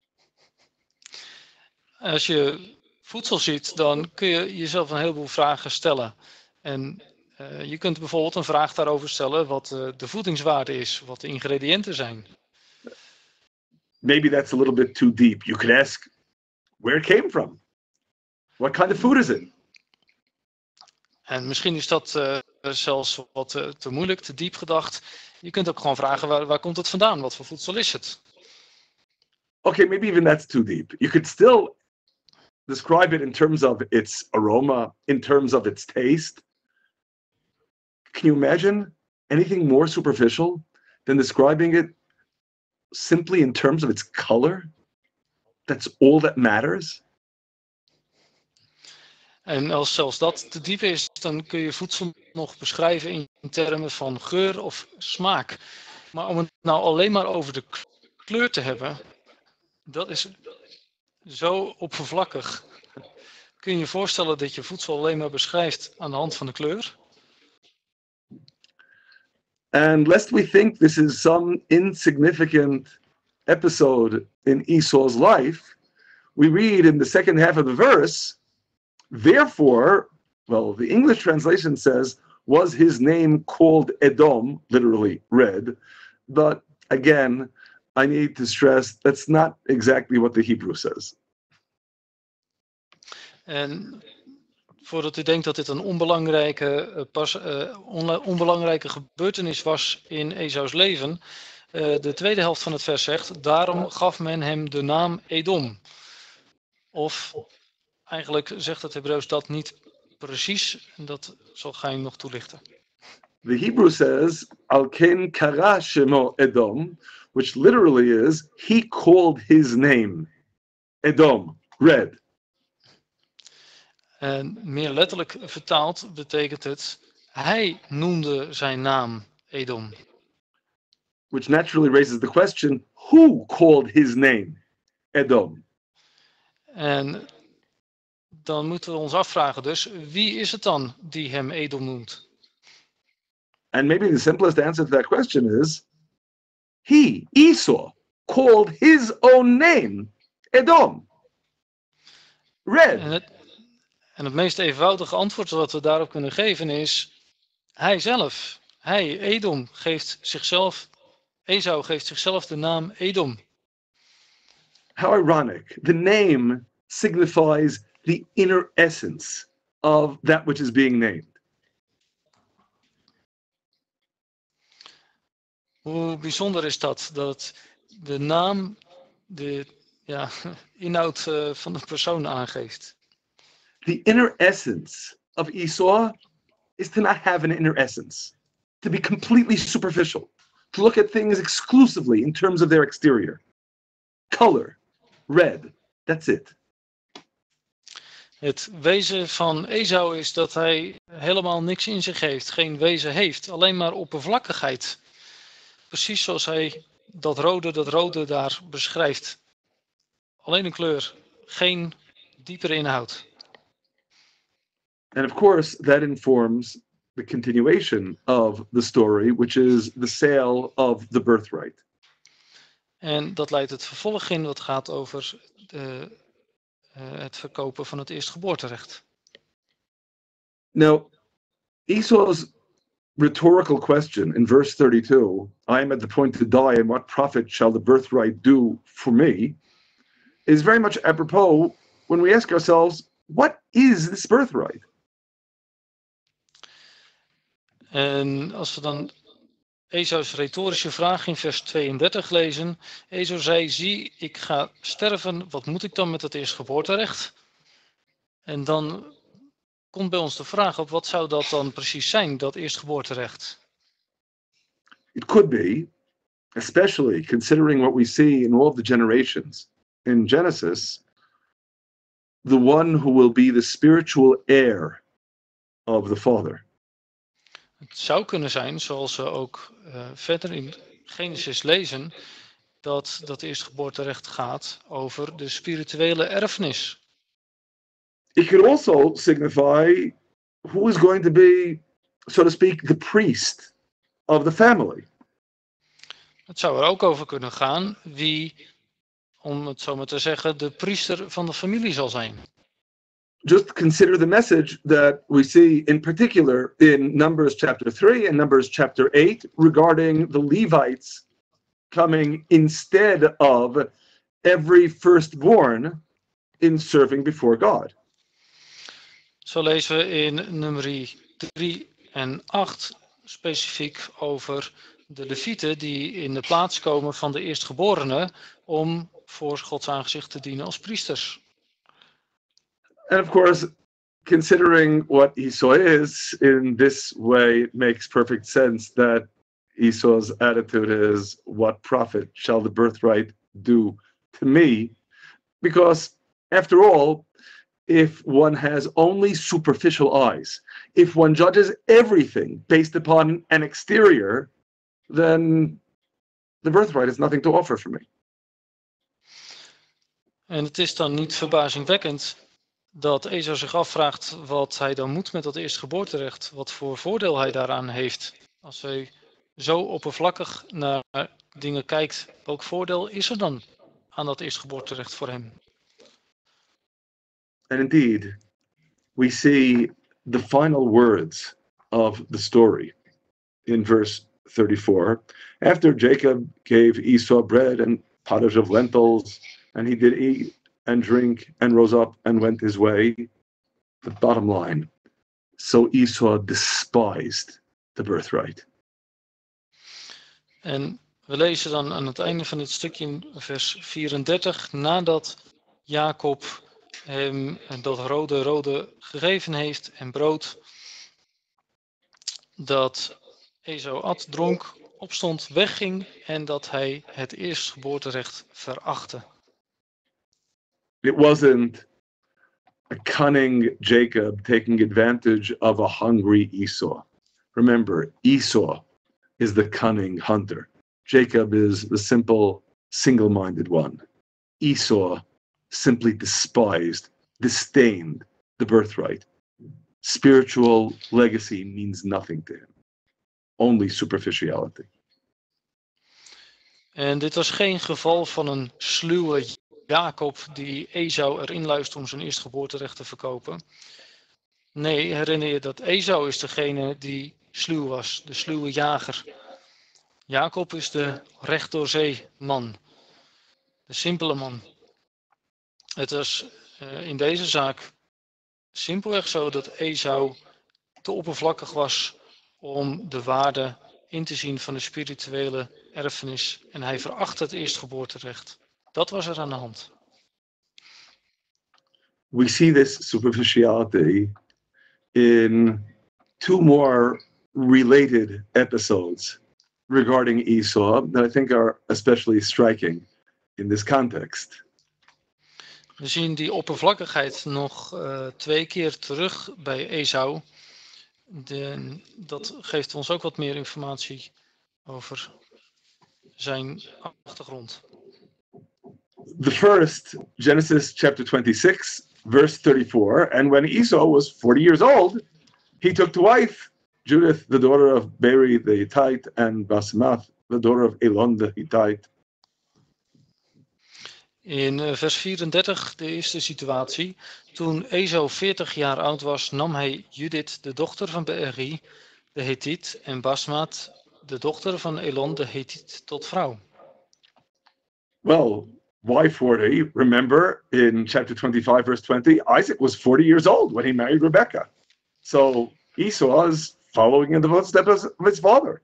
Als je voedsel ziet, dan kun je jezelf een heleboel vragen stellen. En uh, je kunt bijvoorbeeld een vraag daarover stellen wat uh, de voedingswaarde is, wat de ingrediënten zijn. Maybe that's a little bit too deep. You could ask where it came from. What kind of food is it? En misschien is dat uh, zelfs wat uh, te moeilijk, te diep gedacht. Je kunt ook gewoon vragen, waar, waar komt het vandaan? Wat voor voedsel is het? Okay, maybe even that's too deep. You could still describe it in terms of its aroma, in terms of its taste. Can you imagine anything more superficial than describing it simply in terms of its color? That's all that matters? En als zelfs dat te diep is, dan kun je voedsel nog beschrijven in termen van geur of smaak. Maar om het nou alleen maar over de kleur te hebben, dat is zo oppervlakkig. Kun je je voorstellen dat je voedsel alleen maar beschrijft aan de hand van de kleur? And lest we think this is some insignificant episode in Esau's life, we read in the second half of the verse, therefore, well, the English translation says, was his name called Edom, literally red. But again, I need to stress that's not exactly what the Hebrew says. En voordat u denkt dat dit een onbelangrijke, pas, uh, on, onbelangrijke gebeurtenis was in Esaus leven, uh, de tweede helft van het vers zegt, daarom gaf men hem de naam Edom. Of eigenlijk zegt het Hebreeuws dat niet precies, en dat zal Gein nog toelichten. The Hebrew says, Al-ken kara shemo Edom, which literally is, he called his name Edom, red. En meer letterlijk vertaald betekent het, hij noemde zijn naam Edom. Which naturally raises the question, who called his name Edom? En dan moeten we ons afvragen dus, wie is het dan die hem Edom noemt? And maybe the simplest answer to that question is, he, Esau, called his own name Edom, red. En het, en het meest eenvoudige antwoord dat we daarop kunnen geven is, hij zelf, hij, Edom, geeft zichzelf, Esau geeft zichzelf de naam Edom. How ironic. The name signifies the inner essence of that which is being named. Hoe bijzonder is dat, dat de naam, de, ja, inhoud uh, van de persoon aangeeft. The inner essence of Esau is to not have an inner essence, to be completely superficial, to look at things exclusively in terms of their exterior. Color, red, that's it. Het wezen van Esau is dat hij helemaal niks in zich heeft, geen wezen heeft, alleen maar oppervlakkigheid. Precies zoals hij dat rode, dat rode daar beschrijft. Alleen een kleur, geen diepere inhoud. And of course, that informs the continuation of the story, which is the sale of the birthright. En dat leidt het vervolg in wat gaat over de, uh, het verkopen van het eerstgeboorterecht. Now, Esau's rhetorical question in verse thirty-two, I am at the point to die, and what profit shall the birthright do for me, is very much apropos when we ask ourselves, what is this birthright? En als we dan Esau's retorische vraag in vers tweeëndertig lezen. Esau zei, zie, ik ga sterven, wat moet ik dan met het eerstgeboorterecht? En dan komt bij ons de vraag op, wat zou dat dan precies zijn, dat eerstgeboorterecht? It could be, especially considering what we see in all of the generations in Genesis, the one who will be the spiritual heir of the Father. Het zou kunnen zijn, zoals we ook uh, verder in Genesis lezen, dat dat eerstgeboorterecht gaat over de spirituele erfenis. It could also signify who is going to be, so to speak, the priest of the family. Het zou er ook over kunnen gaan wie, om het zo maar te zeggen, de priester van de familie zal zijn. Just consider the message that we see in particular in Numbers chapter three and Numbers chapter eight regarding the Levites coming instead of every firstborn in serving before God. Zo lezen we in nummer drie en acht specifiek over de Levieten die in de plaats komen van de eerstgeborenen om voor Gods aangezicht te dienen als priesters. And of course, considering what Esau is, in this way it makes perfect sense that Esau's attitude is, what profit shall the birthright do to me? Because after all, if one has only superficial eyes, if one judges everything based upon an exterior, then the birthright has nothing to offer for me. En het is dan niet verbazingwekkend dat Esau zich afvraagt wat hij dan moet met dat eerstgeboorterecht, wat voor voordeel hij daaraan heeft. Als hij zo oppervlakkig naar dingen kijkt, welk voordeel is er dan aan dat eerstgeboorterecht voor hem? And indeed, we see the final words of the story in verse thirty-four. After Jacob gave Esau bread and pottage of lentils, and he did eat and drink and rose up and went his way. The bottom line, so Esau despised the birthright. En we lezen dan aan het einde van dit stukje in vers vierendertig, nadat Jacob hem dat rode rode gegeven heeft en brood, dat Esau at, dronk, opstond, wegging en dat hij het eerstgeboorterecht verachtte. It wasn't a cunning Jacob taking advantage of a hungry Esau. Remember, Esau is the cunning hunter. Jacob is the simple, single-minded one. Esau simply despised, disdained the birthright. Spiritual legacy means nothing to him. Only superficiality. En dit was geen geval van een sluwe Jacob die Esau erin luistert om zijn eerstgeboorterecht te verkopen. Nee, herinner je dat Esau is degene die sluw was, de sluwe jager. Jacob is de recht door zee man, de simpele man. Het was uh, in deze zaak simpelweg zo dat Esau te oppervlakkig was om de waarde in te zien van de spirituele erfenis en hij verachtte het eerstgeboorterecht. Dat was er aan de hand. we see this superficiality in two more related episodes regarding Esau that I think are especially striking in this context. We zien die oppervlakkigheid nog uh, twee keer terug bij Esau. De, dat geeft ons ook wat meer informatie over zijn achtergrond. The first, Genesis chapter twenty-six, verse thirty-four, and when Esau was forty years old, he took to wife Judith, the daughter of Beri the Hittite, and Basemath, the daughter of Elon the Hittite. In vers vierendertig, de eerste situatie. Toen Esau veertig jaar oud was, nam hij Judith, de dochter van Beri, de Hethiet, en Basmaat, de dochter van Elon, de Hethiet, tot vrouw. Well, why forty? Remember, in chapter twenty-five, verse twenty, Isaac was forty years old when he married Rebekah. So Esau is following in the footsteps of his father.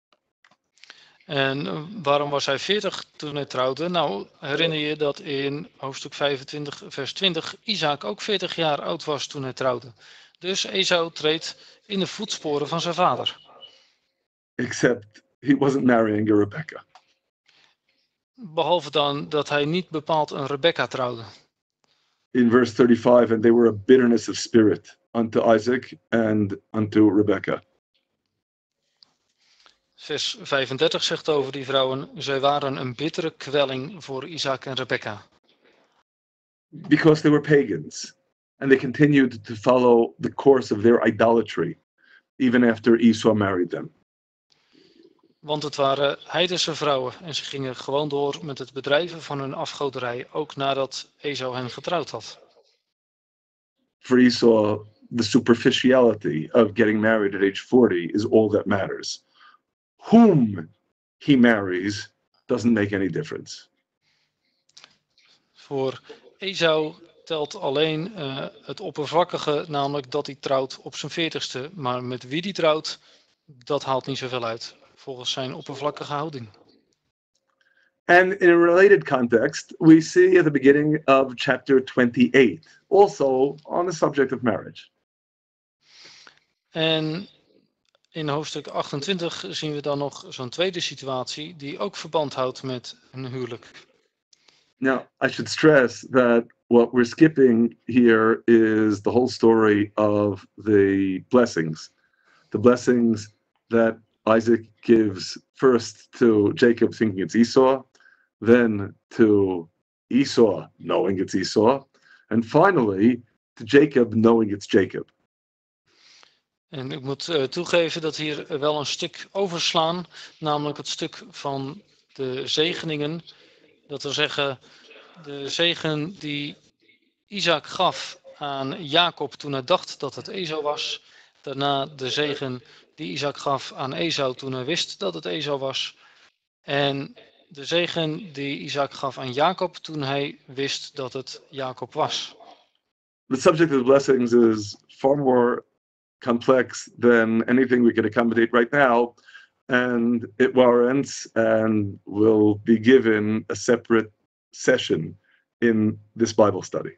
En waarom was hij veertig toen hij trouwde? Nou, herinner je dat in hoofdstuk vijfentwintig, vers twintig, Isaac ook veertig jaar oud was toen hij trouwde. Dus Esau treedt in de voetsporen van zijn vader. Except he wasn't marrying a Rebekah. Behalve dan dat hij niet bepaald een Rebekka trouwde. In verse thirty-five, and they were a bitterness of spirit unto Isaac and unto Rebekah. Vers vijfendertig zegt over die vrouwen, zij waren een bittere kwelling voor Isaac en Rebekka. Because they were pagans, and they continued to follow the course of their idolatry, even after Esau married them. Want het waren heidense vrouwen en ze gingen gewoon door met het bedrijven van hun afgoderij, ook nadat Esau hen getrouwd had. For Esau, the superficiality of getting married at age forty is all that matters. Whom he marries doesn't make any difference. Voor Esau telt alleen uh, het oppervlakkige, namelijk dat hij trouwt op zijn veertigste. Maar met wie hij trouwt, dat haalt niet zoveel uit, volgens zijn oppervlakkige houding. And in a related context, we see at the beginning of chapter twenty-eight, also on the subject of marriage. En in hoofdstuk achtentwintig zien we dan nog zo'n tweede situatie die ook verband houdt met een huwelijk. Now, I should stress that what we're skipping here is the whole story of the blessings. The blessings that Isaac gives first to Jacob thinking it's Esau, then to Esau knowing it's Esau, and finally to Jacob knowing it's Jacob. En ik moet uh, toegeven dat hier wel een stuk overslaan, namelijk het stuk van de zegeningen. Dat wil zeggen, de zegen die Isaac gaf aan Jacob toen hij dacht dat het Esau was. Daarna de zegen die Isaac gaf aan Esau toen hij wist dat het Esau was. En de zegen die Isaac gaf aan Jacob toen hij wist dat het Jacob was. The subject of the blessings is far more complex than anything we can accommodate right now, and it warrants and will be given a separate session in this Bible study.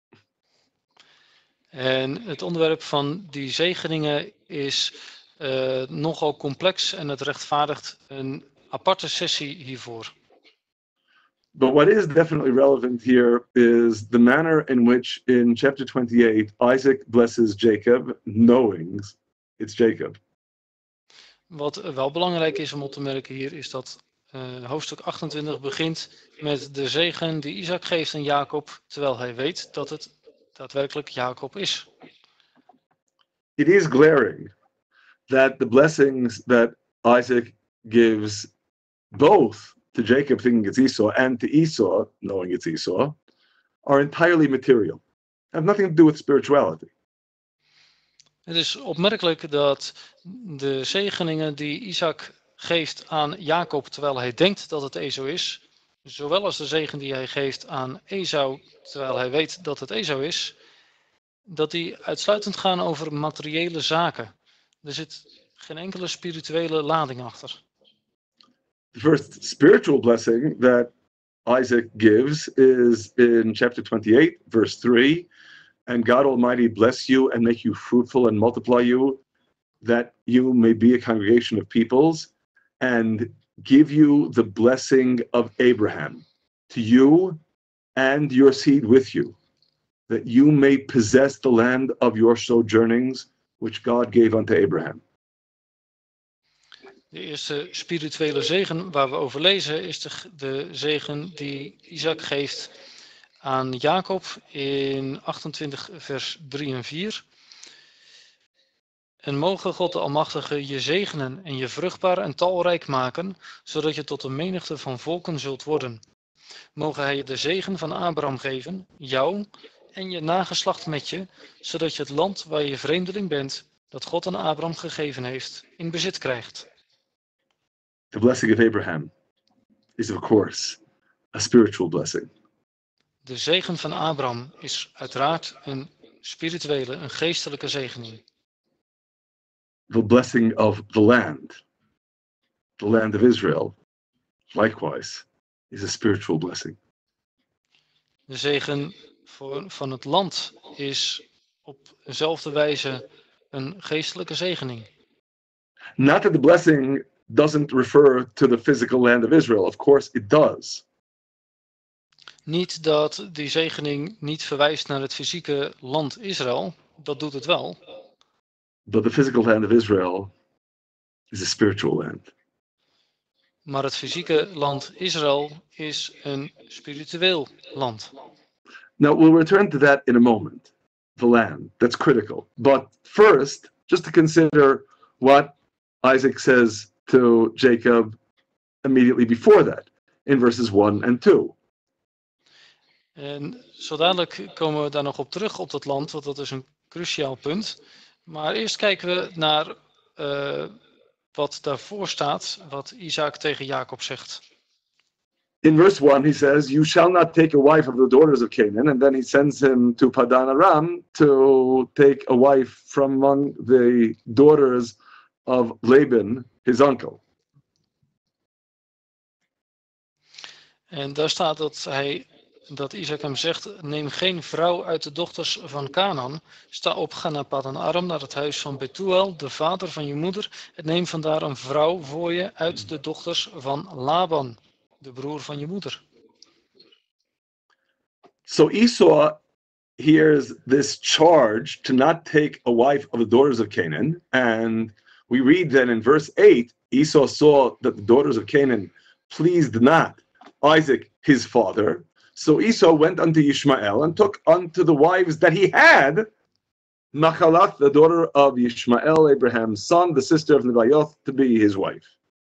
En het onderwerp van die zegeningen is uh, nogal complex en het rechtvaardigt een aparte sessie hiervoor. But what is definitely relevant here is the manner in which in chapter twenty-eight Isaac blesses Jacob, knowing it's Jacob. Wat wel belangrijk is om op te merken hier is dat uh, hoofdstuk achtentwintig begint met de zegen die Isaac geeft aan Jacob, terwijl hij weet dat het daadwerkelijk Jacob is. It is glaring that the blessings that Isaac gives both to Jacob thinking it's Esau and to Esau knowing it's Esau are entirely material. Have nothing to do with spirituality. Het is opmerkelijk dat de zegeningen die Isaac geeft aan Jacob terwijl hij denkt dat het Esau is, zowel als de zegen die hij geeft aan Esau terwijl hij weet dat het Esau is, dat die uitsluitend gaan over materiële zaken. Er zit geen enkele spirituele lading achter. The first spiritual blessing that Isaac gives is in chapter twenty-eight, verse three, and God Almighty bless you and make you fruitful and multiply you, that you may be a congregation of peoples, and give you the blessing of Abraham to you and your seed with you, that you may possess the land of your sojournings, which God gave unto Abraham. De eerste spirituele zegen waar we over lezen is de, de zegen die Isaac geeft aan Jacob in achtentwintig vers drie en vier. En mogen God de Almachtige je zegenen en je vruchtbaar en talrijk maken, zodat je tot een menigte van volken zult worden. Mogen hij je de zegen van Abraham geven, jou en je nageslacht met je, zodat je het land waar je vreemdeling bent, dat God aan Abraham gegeven heeft, in bezit krijgt. The blessing of Abraham is, of course, a spiritual blessing. De zegen van Abraham is uiteraard een spirituele, een geestelijke zegening. The blessing of the land, the land of Israel, likewise, is a spiritual blessing. De zegen voor, van het land is op dezelfde wijze een geestelijke zegening. Not that the blessing doesn't refer to the physical land of Israel. Of course it does. Niet dat die zegening niet verwijst naar het fysieke land Israël, dat doet het wel. But the physical land of Israel is a spiritual land. Maar het fysieke land Israël is een spiritueel land. Now we'll return to that in a moment. The land, that's critical. But first, just to consider what Isaac says to Jacob immediately before that, in verses one and two. En zo dadelijk komen we daar nog op terug op dat land, want dat is een cruciaal punt. Maar eerst kijken we naar uh, wat daarvoor staat, wat Isaac tegen Jacob zegt. In verse one he says, you shall not take a wife of the daughters of Canaan, and then he sends him to Padan Aram to take a wife from among the daughters of Laban, his uncle. En daar staat dat hij, dat Isaac hem zegt, neem geen vrouw uit de dochters van Canaan. Sta op, ga naar Padan Aram, naar het huis van Betuel, de vader van je moeder, en neem vandaar een vrouw voor je uit de dochters van Laban, de broer van je moeder. So Esau hears this charge to not take a wife of the daughters of Canaan, and we read then in verse eight, Esau saw that the daughters of Canaan pleased not Isaac his father. So Esau went unto Ishmael and took unto the wives that he had Machalat, the daughter of Ishmael, Abraham's son, the sister of Nebaioth, to be his wife.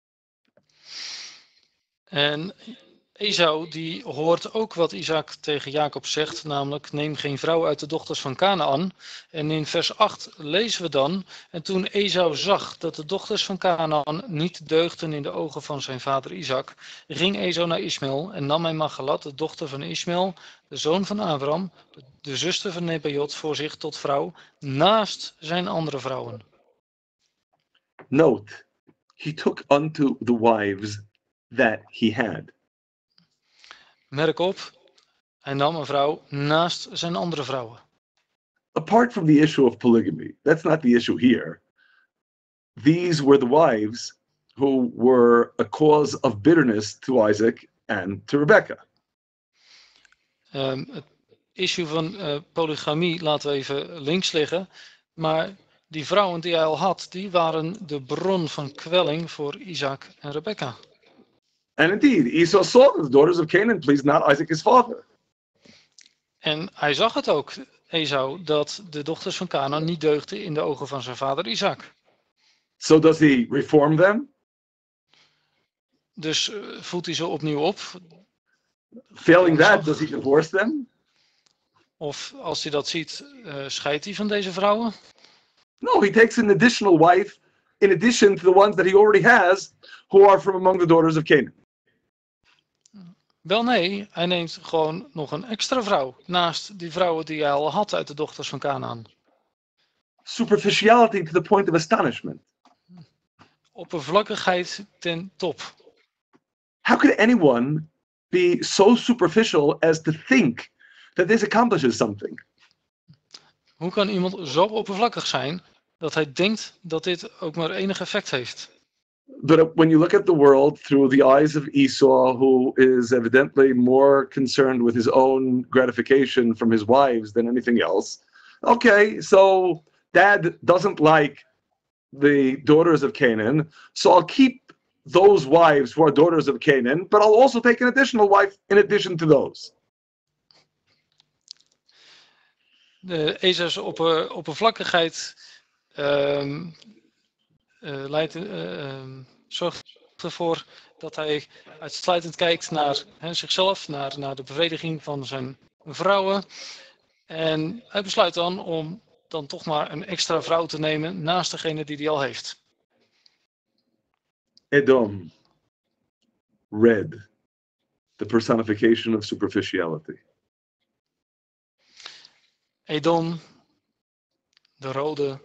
En Esau die hoort ook wat Isaac tegen Jacob zegt, namelijk neem geen vrouw uit de dochters van Kanaan. En in vers acht lezen we dan, en toen Esau zag dat de dochters van Kanaan niet deugden in de ogen van zijn vader Isaac, ging Esau naar Ismael en nam hij Machalat, de dochter van Ismael, de zoon van Abraham, de zuster van Nebaiot, voor zich tot vrouw, naast zijn andere vrouwen. Note, he took unto the wives that he had. Merk op, hij nam een vrouw naast zijn andere vrouwen. Apart from the issue of polygamy, that's not the issue here. These were the wives who were a cause of bitterness to Isaac and to Rebekah. Um, het issue van uh, polygamie laten we even links liggen, maar die vrouwen die hij al had, die waren de bron van kwelling voor Isaac en Rebekka. And indeed, Esau saw that the daughters of Canaan pleased not Isaac his father. En hij zag het ook, Esau, dat de dochters van Canaan niet deugden in de ogen van zijn vader Isaac. So does he reform them? Dus uh, voedt hij ze opnieuw op? Failing that, does he divorce them? Of als hij dat ziet, uh, scheidt hij van deze vrouwen? No, he takes an additional wife in addition to the ones that he already has, who are from among the daughters of Canaan. Wel nee, hij neemt gewoon nog een extra vrouw, naast die vrouwen die hij al had uit de dochters van Kanaan. Superficiality to the point of astonishment. Oppervlakkigheid ten top. How could anyone be so superficial as to think that this accomplishes something? Hoe kan iemand zo oppervlakkig zijn dat hij denkt dat dit ook maar enig effect heeft? But when you look at the world through the eyes of Esau, who is evidently more concerned with his own gratification from his wives than anything else, okay, so dad doesn't like the daughters of Canaan, so I'll keep those wives who are daughters of Canaan, but I'll also take an additional wife in addition to those. De Esaus opper, oppervlakkigheid um, uh, leidt, uh, um, zorgt ervoor dat hij uitsluitend kijkt naar he, zichzelf, naar, naar de bevrediging van zijn vrouwen. En hij besluit dan om dan toch maar een extra vrouw te nemen naast degene die hij al heeft. Edom, red, the personification of superficiality. Edom, de rode,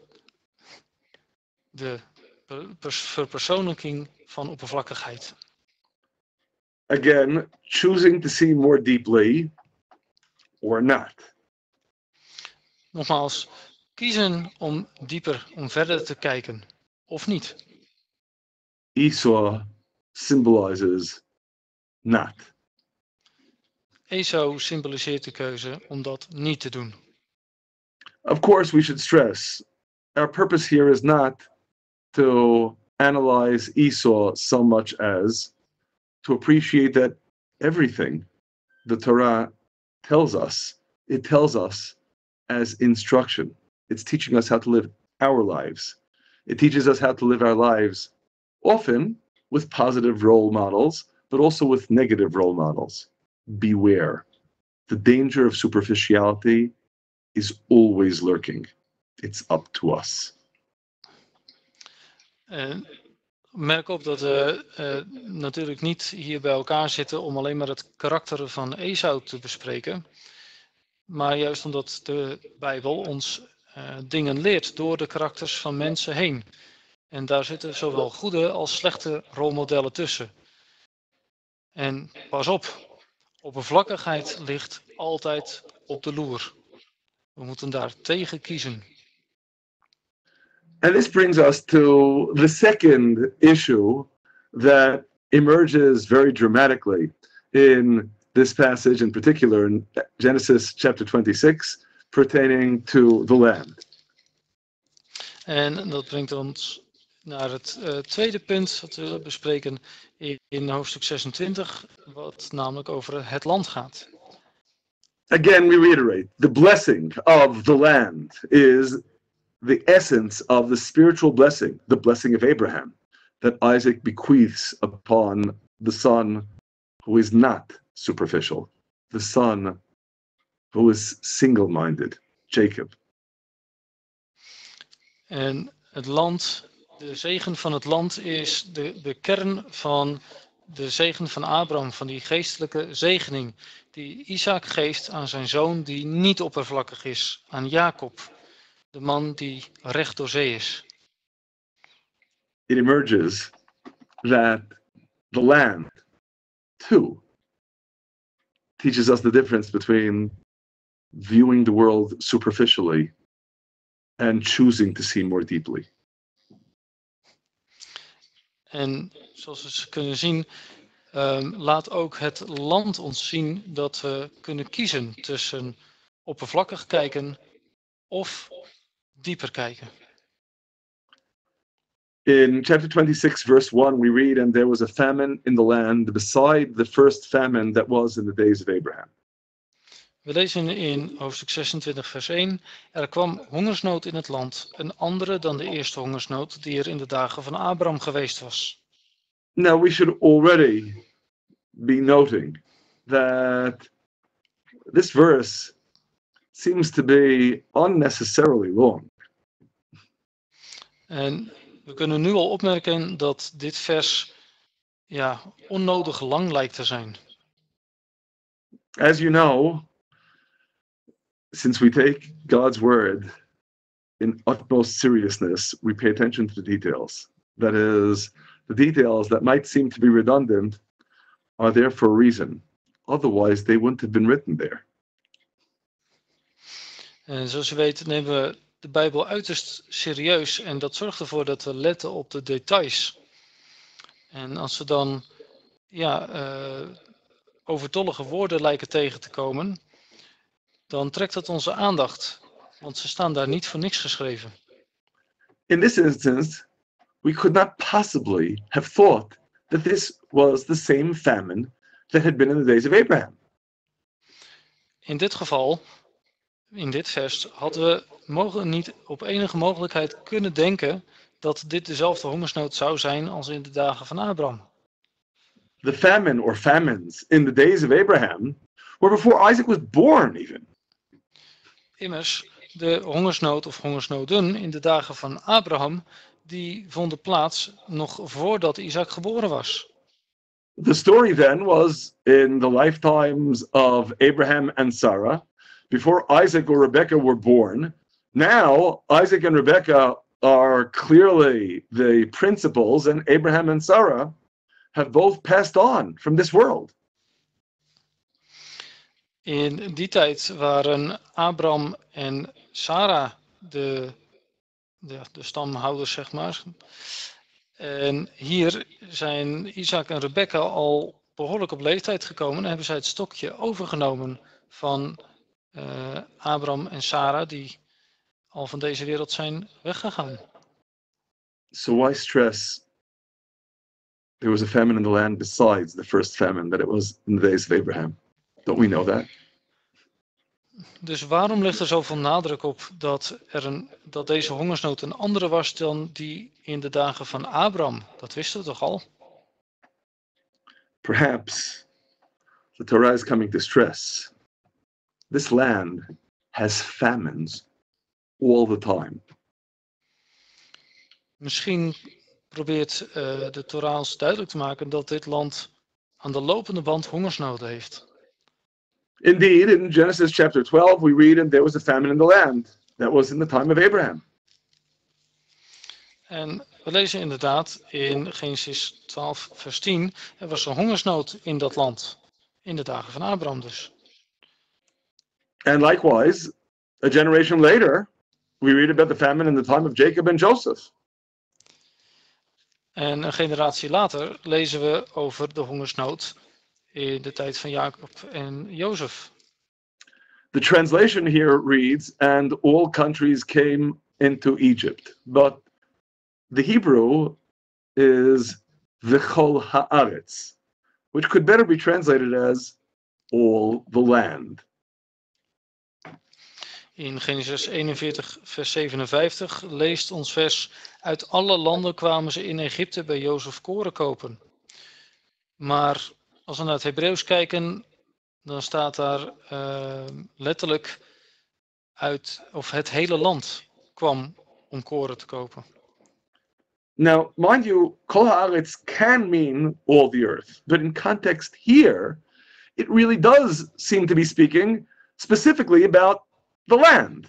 de verpersoonlijking van oppervlakkigheid. Again, choosing to see more deeply or not. Nogmaals, kiezen om dieper, om verder te kijken, of niet. Esau symbolizes not. Esau symboliseert de keuze om dat niet te doen. Of course, we should stress, our purpose here is not to analyze Esau so much as to appreciate that everything the Torah tells us, it tells us as instruction. It's teaching us how to live our lives. It teaches us how to live our lives, often with positive role models, but also with negative role models. Beware. The danger of superficiality is always lurking. It's up to us. Uh, merk op dat we uh, natuurlijk niet hier bij elkaar zitten om alleen maar het karakter van Esau te bespreken. Maar juist omdat de Bijbel ons uh, dingen leert door de karakters van mensen heen. En daar zitten zowel goede als slechte rolmodellen tussen. En pas op, oppervlakkigheid ligt altijd op de loer. We moeten daar tegen kiezen. And this brings us to the second issue that emerges very dramatically in this passage, in particular in Genesis chapter twenty-six, pertaining to the land. En dat brengt ons naar het uh, tweede punt dat we bespreken in, in hoofdstuk zesentwintig, wat namelijk over het land gaat. Again, we reiterate, the blessing of the land is the essence of the spiritual blessing, the blessing of Abraham, that Isaac bequeaths upon the son who is not superficial, the son who is single-minded, Jacob. En het land, de zegen van het land is de, de kern van de zegen van Abraham, van die geestelijke zegening die Isaac geeft aan zijn zoon die niet oppervlakkig is, aan Jacob, de man die recht door zee is. It emerges that the land, too, teaches us the difference between viewing the world superficially and choosing to see more deeply. En zoals we kunnen zien, um, laat ook het land ons zien dat we kunnen kiezen tussen oppervlakkig kijken of dieper kijken. In chapter twenty-six, verse one, we read, and there was a famine in the land beside the first famine that was in the days of Abraham. We lezen in hoofdstuk zesentwintig, vers één. Er kwam hongersnood in het land, een andere dan de eerste hongersnood die er in de dagen van Abraham geweest was. Now, we should already be noting that this verse seems to be unnecessarily long. En we kunnen nu al opmerken dat dit vers ja, onnodig lang lijkt te zijn. As you know, since we take God's word in utmost seriousness, we pay attention to the details. That is, the details that might seem to be redundant are there for a reason. Otherwise, they wouldn't have been written there. En zoals u weet nemen we de Bijbel uiterst serieus en dat zorgt ervoor dat we letten op de details. En als we dan ja, uh, overtollige woorden lijken tegen te komen, dan trekt dat onze aandacht, want ze staan daar niet voor niks geschreven. In this instance, we could not possibly have thought that this was the same famine that had been in the days of Abraham. In dit geval, in dit vers, hadden we mogelijk niet op enige mogelijkheid kunnen denken dat dit dezelfde hongersnood zou zijn als in de dagen van Abraham. The famine or famines in the days of Abraham were before Isaac was born even. Immers, de hongersnood of hongersnoden in de dagen van Abraham, die vonden plaats nog voordat Isaac geboren was. The story then was in the lifetimes of Abraham and Sarah, before Isaac or Rebekah were born. Now, Isaac and Rebekah are clearly the principals, and Abraham and Sarah have both passed on from this world. In die tijd waren Abraham en Sarah de, de, de stamhouders, zeg maar. En hier zijn Isaac en Rebekka al behoorlijk op leeftijd gekomen en hebben zij het stokje overgenomen van uh, Abraham en Sarah, die al van deze wereld zijn weggegaan. So why stress there was a famine in the land besides the first famine that it was in the days of Abraham? Don't we know that? Dus waarom ligt er zoveel nadruk op dat, er een, dat deze hongersnood een andere was dan die in de dagen van Abraham? Dat wisten we toch al? Perhaps the Torah is coming to stress this land has famines all the time. Misschien probeert uh, de Torah ons duidelijk te maken dat dit land aan de lopende band hongersnood heeft. Indeed, in Genesis chapter twelve, we read, and there was a famine in the land. That was in the time of Abraham. En we lezen inderdaad in Genesis twaalf, vers tien, er was een hongersnood in dat land, in de dagen van Abraham dus. And likewise, a generation later, we read about the famine in the time of Jacob and Joseph. En een generatie later lezen we over de hongersnood in de tijd van Jacob en Jozef. The translation here reads, and all countries came into Egypt. But the Hebrew is v'chol haaretz, which could better be translated as all the land. In Genesis eenenveertig, vers zevenenvijftig leest ons vers, uit alle landen kwamen ze in Egypte bij Jozef koren kopen. Maar als we naar het Hebreeuws kijken, dan staat daar uh, letterlijk uit, of het hele land kwam om koren te kopen. Now, mind you, kol haaretz can mean all the earth, but in context here, it really does seem to be speaking specifically about the land.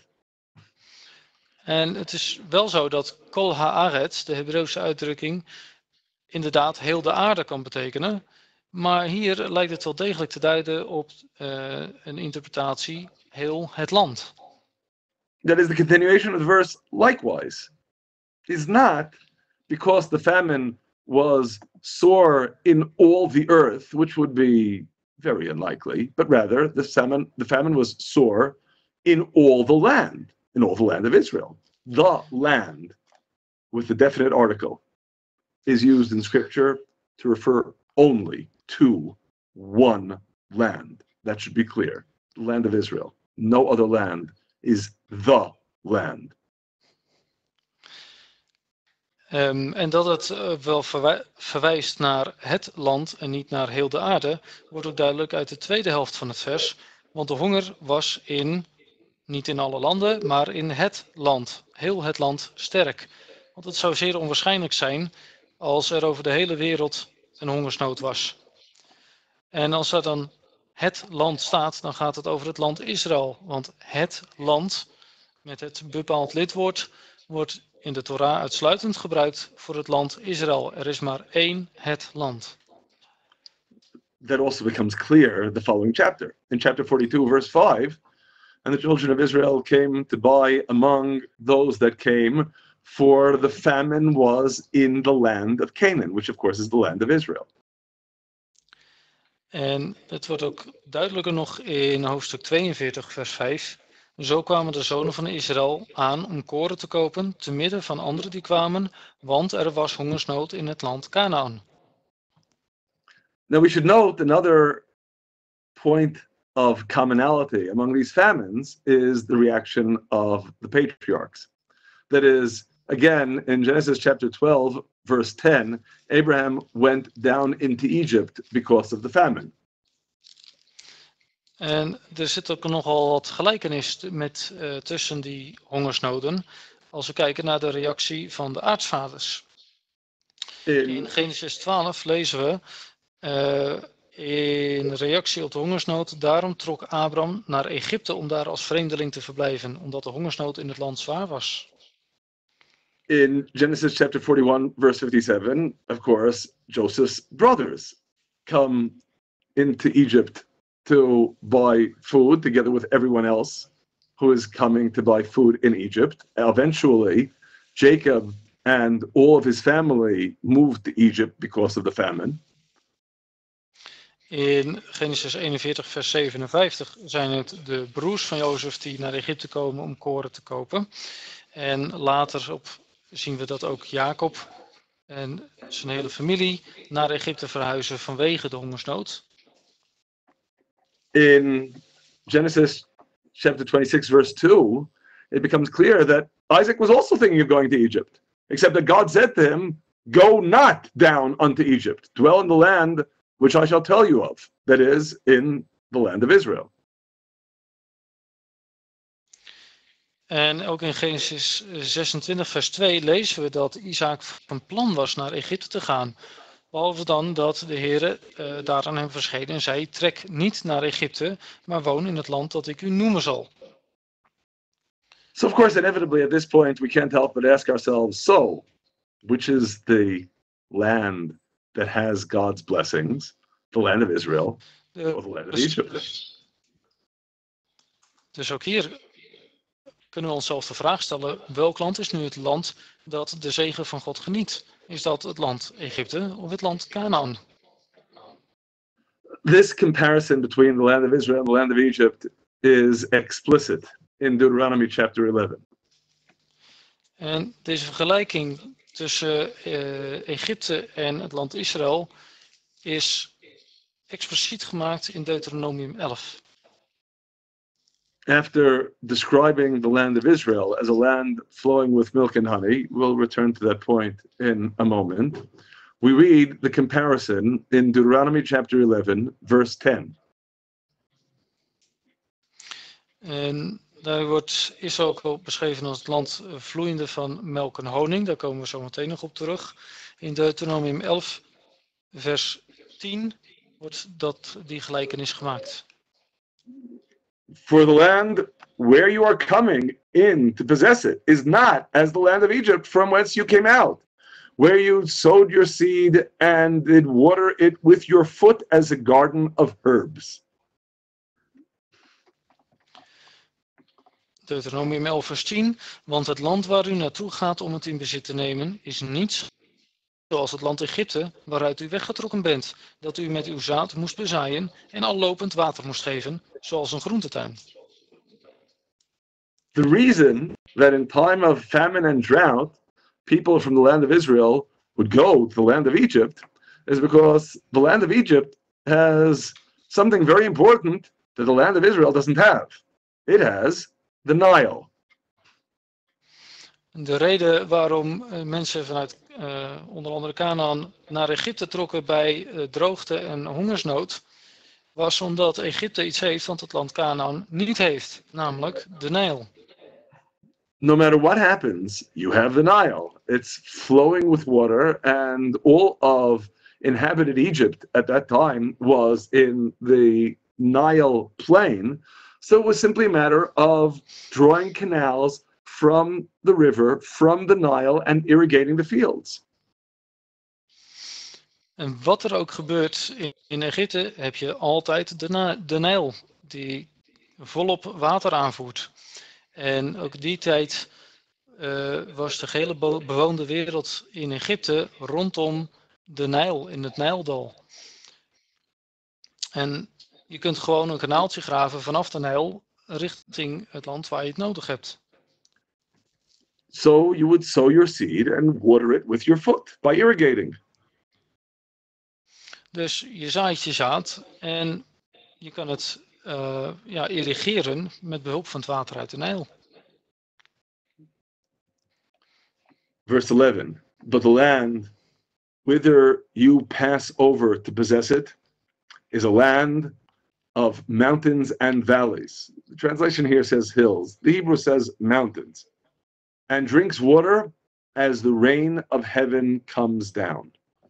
En het is wel zo dat kol haaretz, de Hebreeuwse uitdrukking, inderdaad heel de aarde kan betekenen. Maar hier lijkt het wel degelijk te duiden op uh, een interpretatie heel het land. That is the continuation of the verse, likewise. Is not because the famine was sore in all the earth, which would be very unlikely, but rather the famine, the famine was sore in all the land, in all the land of Israel. The land, with the definite article, is used in Scripture to refer only to one land. That should be clear. The land of Israel. No other land is the land. Um, en dat het uh, wel verwij- verwijst naar het land en niet naar heel de aarde, wordt ook duidelijk uit de tweede helft van het vers. Want de honger was in, niet in alle landen, maar in het land. Heel het land sterk. Want het zou zeer onwaarschijnlijk zijn als er over de hele wereld een hongersnood was. En als er dan het land staat, dan gaat het over het land Israël. Want het land, met het bepaald lidwoord, wordt in de Torah uitsluitend gebruikt voor het land Israël. Er is maar één het land. That also becomes clear in the following chapter. In chapter forty-two, verse five, And the children of Israel came to buy among those that came, for the famine was in the land of Canaan, which of course is the land of Israel. En het wordt ook duidelijker nog in hoofdstuk tweeënveertig, vers vijf. Zo kwamen de zonen van Israël aan om koren te kopen, te midden van anderen die kwamen, want er was hongersnood in het land Canaan. Now we should note another point of commonality among these famines is the reaction of the patriarchs. That is, again, in Genesis chapter twelve, verse ten, Abraham went down into Egypt because of the famine. En er zit ook nogal wat gelijkenis met, uh, tussen die hongersnoden, als we kijken naar de reactie van de aartsvaders. In, in Genesis twaalf lezen we, uh, in reactie op de hongersnood, daarom trok Abram naar Egypte om daar als vreemdeling te verblijven, omdat de hongersnood in het land zwaar was. In Genesis chapter forty-one, verse fifty-seven, of course, Joseph's brothers come into Egypt to buy food together with everyone else who is coming to buy food in Egypt. Eventually, Jacob and all of his family moved to Egypt because of the famine. In Genesis eenenveertig, vers zevenenvijftig zijn het de broers van Jozef die naar Egypte komen om koren te kopen. En later op zien we dat ook Jacob en zijn hele familie naar Egypte verhuizen vanwege de hongersnood. In Genesis chapter twenty-six, verse two, it becomes clear that Isaac was also thinking of going to Egypt, except that God said to him, "Go not down unto Egypt, dwell in the land which I shall tell you of," that is, in the land of Israel. En ook in Genesis zesentwintig, vers twee lezen we dat Isaac van plan was naar Egypte te gaan. Behalve dan dat de Heere uh, daar aan hem verscheen en zei, trek niet naar Egypte, maar woon in het land dat ik u noemen zal. So of course, inevitably at this point, we can't help but ask ourselves, so, which is the land that has God's blessings, the land of Israel, De, or the land of dus, Egypt? Dus ook hier kunnen we onszelf de vraag stellen, welk land is nu het land dat de zegen van God geniet? Is dat het land Egypte of het land Canaan? This comparison between the land of Israel and the land of Egypt is explicit in Deuteronomy chapter eleven. En deze vergelijking tussen uh, Egypte en het land Israël is expliciet gemaakt in Deuteronomium elf. After describing the land of Israel as a land flowing with milk and honey, we'll return to that point in a moment. We read the comparison in Deuteronomy chapter eleven, verse ten. En daar wordt Israël ook beschreven als het land vloeiende van melk en honing. Daar komen we zo meteen nog op terug. In Deuteronomium elf, vers tien, wordt dat die gelijkenis gemaakt. For the land where you are coming in to possess it is not as the land of Egypt from whence you came out, where you sowed your seed and did water it with your foot as a garden of herbs. Deuteronomium elf vers tien, want het land waar u naartoe gaat om het in bezit te nemen, is niet zoals het land Egypte, waaruit u weggetrokken bent, dat u met uw zaad moest bezaaien en al lopend water moest geven, zoals een groentetuin. The reason that in time of famine and drought, people from the land of Israel would go to the land of Egypt is because the land of Egypt has something very important that the land of Israel doesn't have. It has the Nile. De reden waarom mensen vanuit uh, onder andere Canaan naar Egypte trokken bij uh, droogte en hongersnood, was omdat Egypte iets heeft wat het land Canaan niet heeft, namelijk de Nijl. No matter what happens, you have the Nile. It's flowing with water, and all of inhabited Egypt at that time was in the Nile plain. So it was simply a matter of drawing canals from the river, from the Nile, and irrigating the fields. En wat er ook gebeurt in, in Egypte, heb je altijd de, de Nijl die volop water aanvoert. En ook die tijd uh, was de gehele bewoonde wereld in Egypte rondom de Nijl, in het Nijldal. En je kunt gewoon een kanaaltje graven vanaf de Nijl richting het land waar je het nodig hebt. So you would sow your seed and water it with your foot by irrigating. Dus je zaait je zaad en je kan het uh, ja, irrigeren met behulp van het water uit de Nijl. Verse eleven. But the land whither you pass over to possess it is a land of mountains and valleys. The translation here says hills. The Hebrew says mountains. And drinks water as the rain of heaven comes down.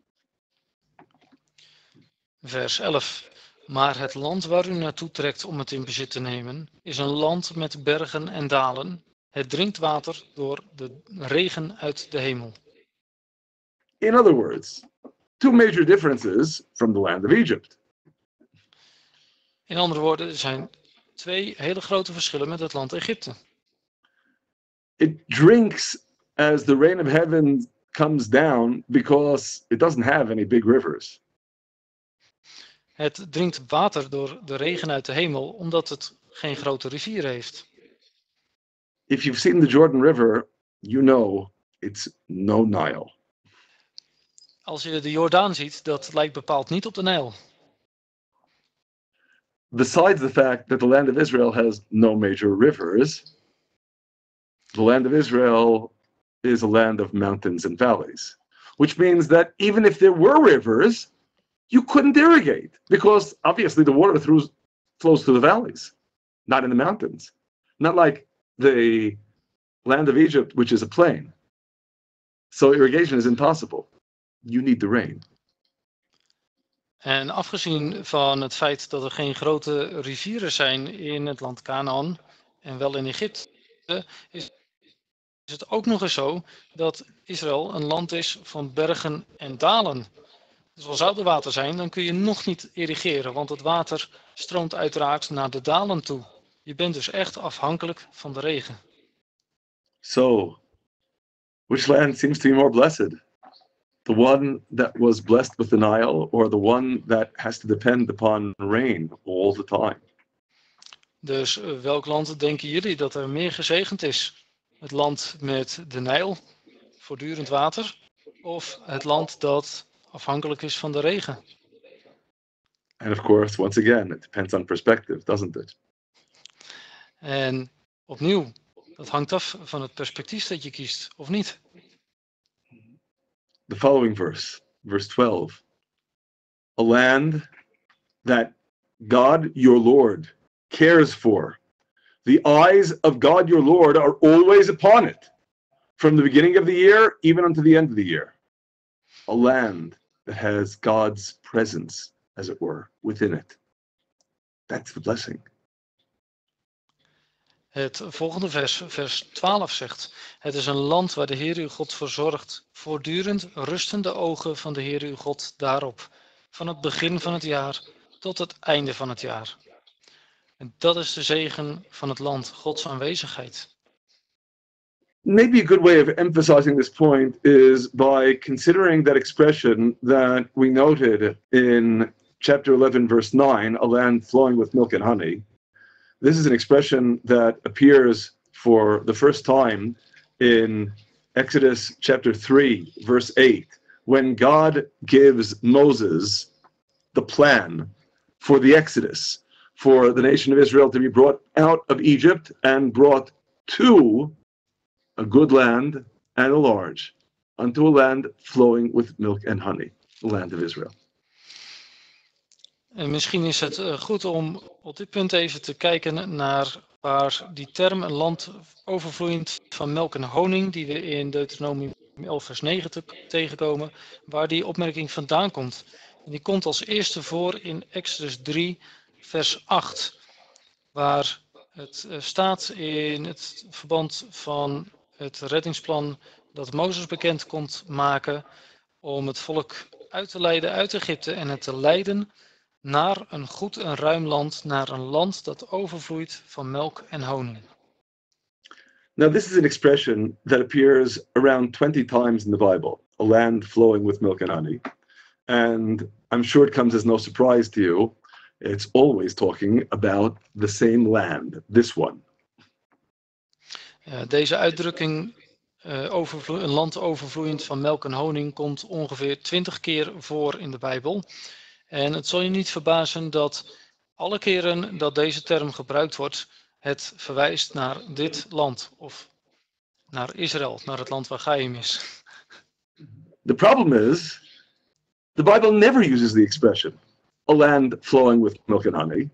Vers elf. Maar het land waar u naartoe trekt om het in bezit te nemen, is een land met bergen en dalen. Het drinkt water door de regen uit de hemel. In other words, two major differences from the land of Egypt. In andere woorden, er zijn twee hele grote verschillen met het land Egypte. It drinks as the rain of heaven comes down because it doesn't have any big rivers. Het drinkt water door de regen uit de hemel, omdat het geen grote rivier heeft. If you've seen the Jordan River, you know it's no Nile. Als je de Jordaan ziet, dat lijkt bepaald niet op de Nijl. Besides the fact that the land of Israel has no major rivers, the land of Israel is a land of mountains and valleys, which means that even if there were rivers, you couldn't irrigate because obviously the water through, flows through the valleys, not in the mountains. Not like the land of Egypt, which is a plain. So irrigation is impossible. You need the rain. En afgezien van het feit dat er geen grote rivieren zijn in het land Canaan en wel in Egypte, is het ook nog eens zo dat Israël een land is van bergen en dalen. Dus al zou er water zijn, dan kun je nog niet irrigeren, want het water stroomt uiteraard naar de dalen toe. Je bent dus echt afhankelijk van de regen. So, which land seems to be more blessed? The one that was blessed with the Nile, or the one that has to depend upon rain all the time? Dus uh, welk land denken jullie dat er meer gezegend is? Het land met de Nijl, voortdurend water, of het land dat afhankelijk is van de regen? And of course, once again, it depends on perspective, doesn't it? En opnieuw, dat hangt af van het perspectief dat je kiest, of niet? The following verse, verse twelve. A land that God your Lord cares for. The eyes of God your Lord are always upon it, from the beginning of the year even unto the end of the year. A land that has God's presence, as it were, within it. That's the blessing. Het volgende vers, vers twaalf zegt: Het is een land waar de Heer uw God voor zorgt. Voortdurend rusten de ogen van de Heer uw God daarop. Van het begin van het jaar tot het einde van het jaar. En dat is de zegen van het land, Gods aanwezigheid. Maybe a good way of emphasizing this point is by considering that expression that we noted in chapter eleven, verse nine, a land flowing with milk and honey. This is an expression that appears for the first time in Exodus chapter three, verse eight, when God gives Moses the plan for the Exodus, for the nation of Israel to be brought out of Egypt and brought to a good land and a large, unto a land flowing with milk and honey, the land of Israel. En misschien is het goed om op dit punt even te kijken naar waar die term een land overvloeiend van melk en honing, die we in Deuteronomium elf vers negen te tegenkomen, waar die opmerking vandaan komt. En die komt als eerste voor in Exodus drie vers acht, waar het staat in het verband van het reddingsplan dat Mozes bekend komt maken om het volk uit te leiden uit Egypte en het te leiden naar een goed en ruim land, naar een land dat overvloeit van melk en honing. Now, this is an expression that appears around twenty times in the Bible, a land flowing with milk and honey. And I'm sure it comes as no surprise to you. It's always talking about the same land, this one. Uh, deze uitdrukking, uh, overvlo- een land overvloeiend van melk en honing, komt ongeveer twintig keer voor in de Bijbel. En het zal je niet verbazen dat alle keren dat deze term gebruikt wordt, het verwijst naar dit land of naar Israël, naar het land waar Chaim is. The problem is, the Bible never uses the expression, a land flowing with milk and honey.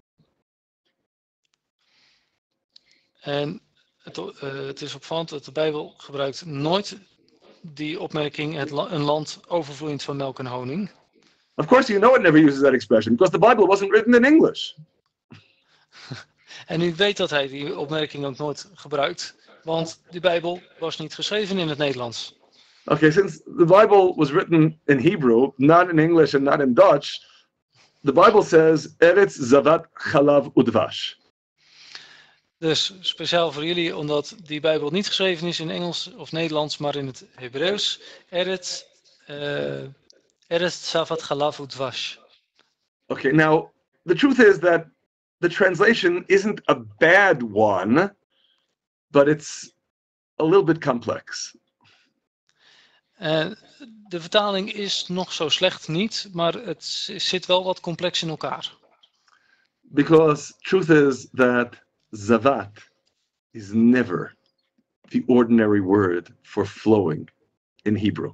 En het, uh, het is opvallend dat de Bijbel gebruikt nooit die opmerking, het la- een land overvloeiend van melk en honing. Of course, you know it never uses that expression because the Bible wasn't written in English. En u weet dat hij die opmerking ook nooit gebruikt, want die Bijbel was niet geschreven in het Nederlands. Okay, since the Bible was written in Hebrew, not in English and not in Dutch, the Bible says, Eretz Zavat Chalav Udvash. Dus speciaal voor jullie, omdat die Bijbel niet geschreven is in Engels of Nederlands, maar in het Hebreeuws. Eretz, uh, Eretz Zavat Chalav Udvash. Okay, now, the truth is that the translation isn't a bad one, but it's a little bit complex. Uh, de vertaling is nog zo slecht niet, maar het zit wel wat complex in elkaar. Because truth is that Zavat is never the ordinary word for flowing in Hebrew.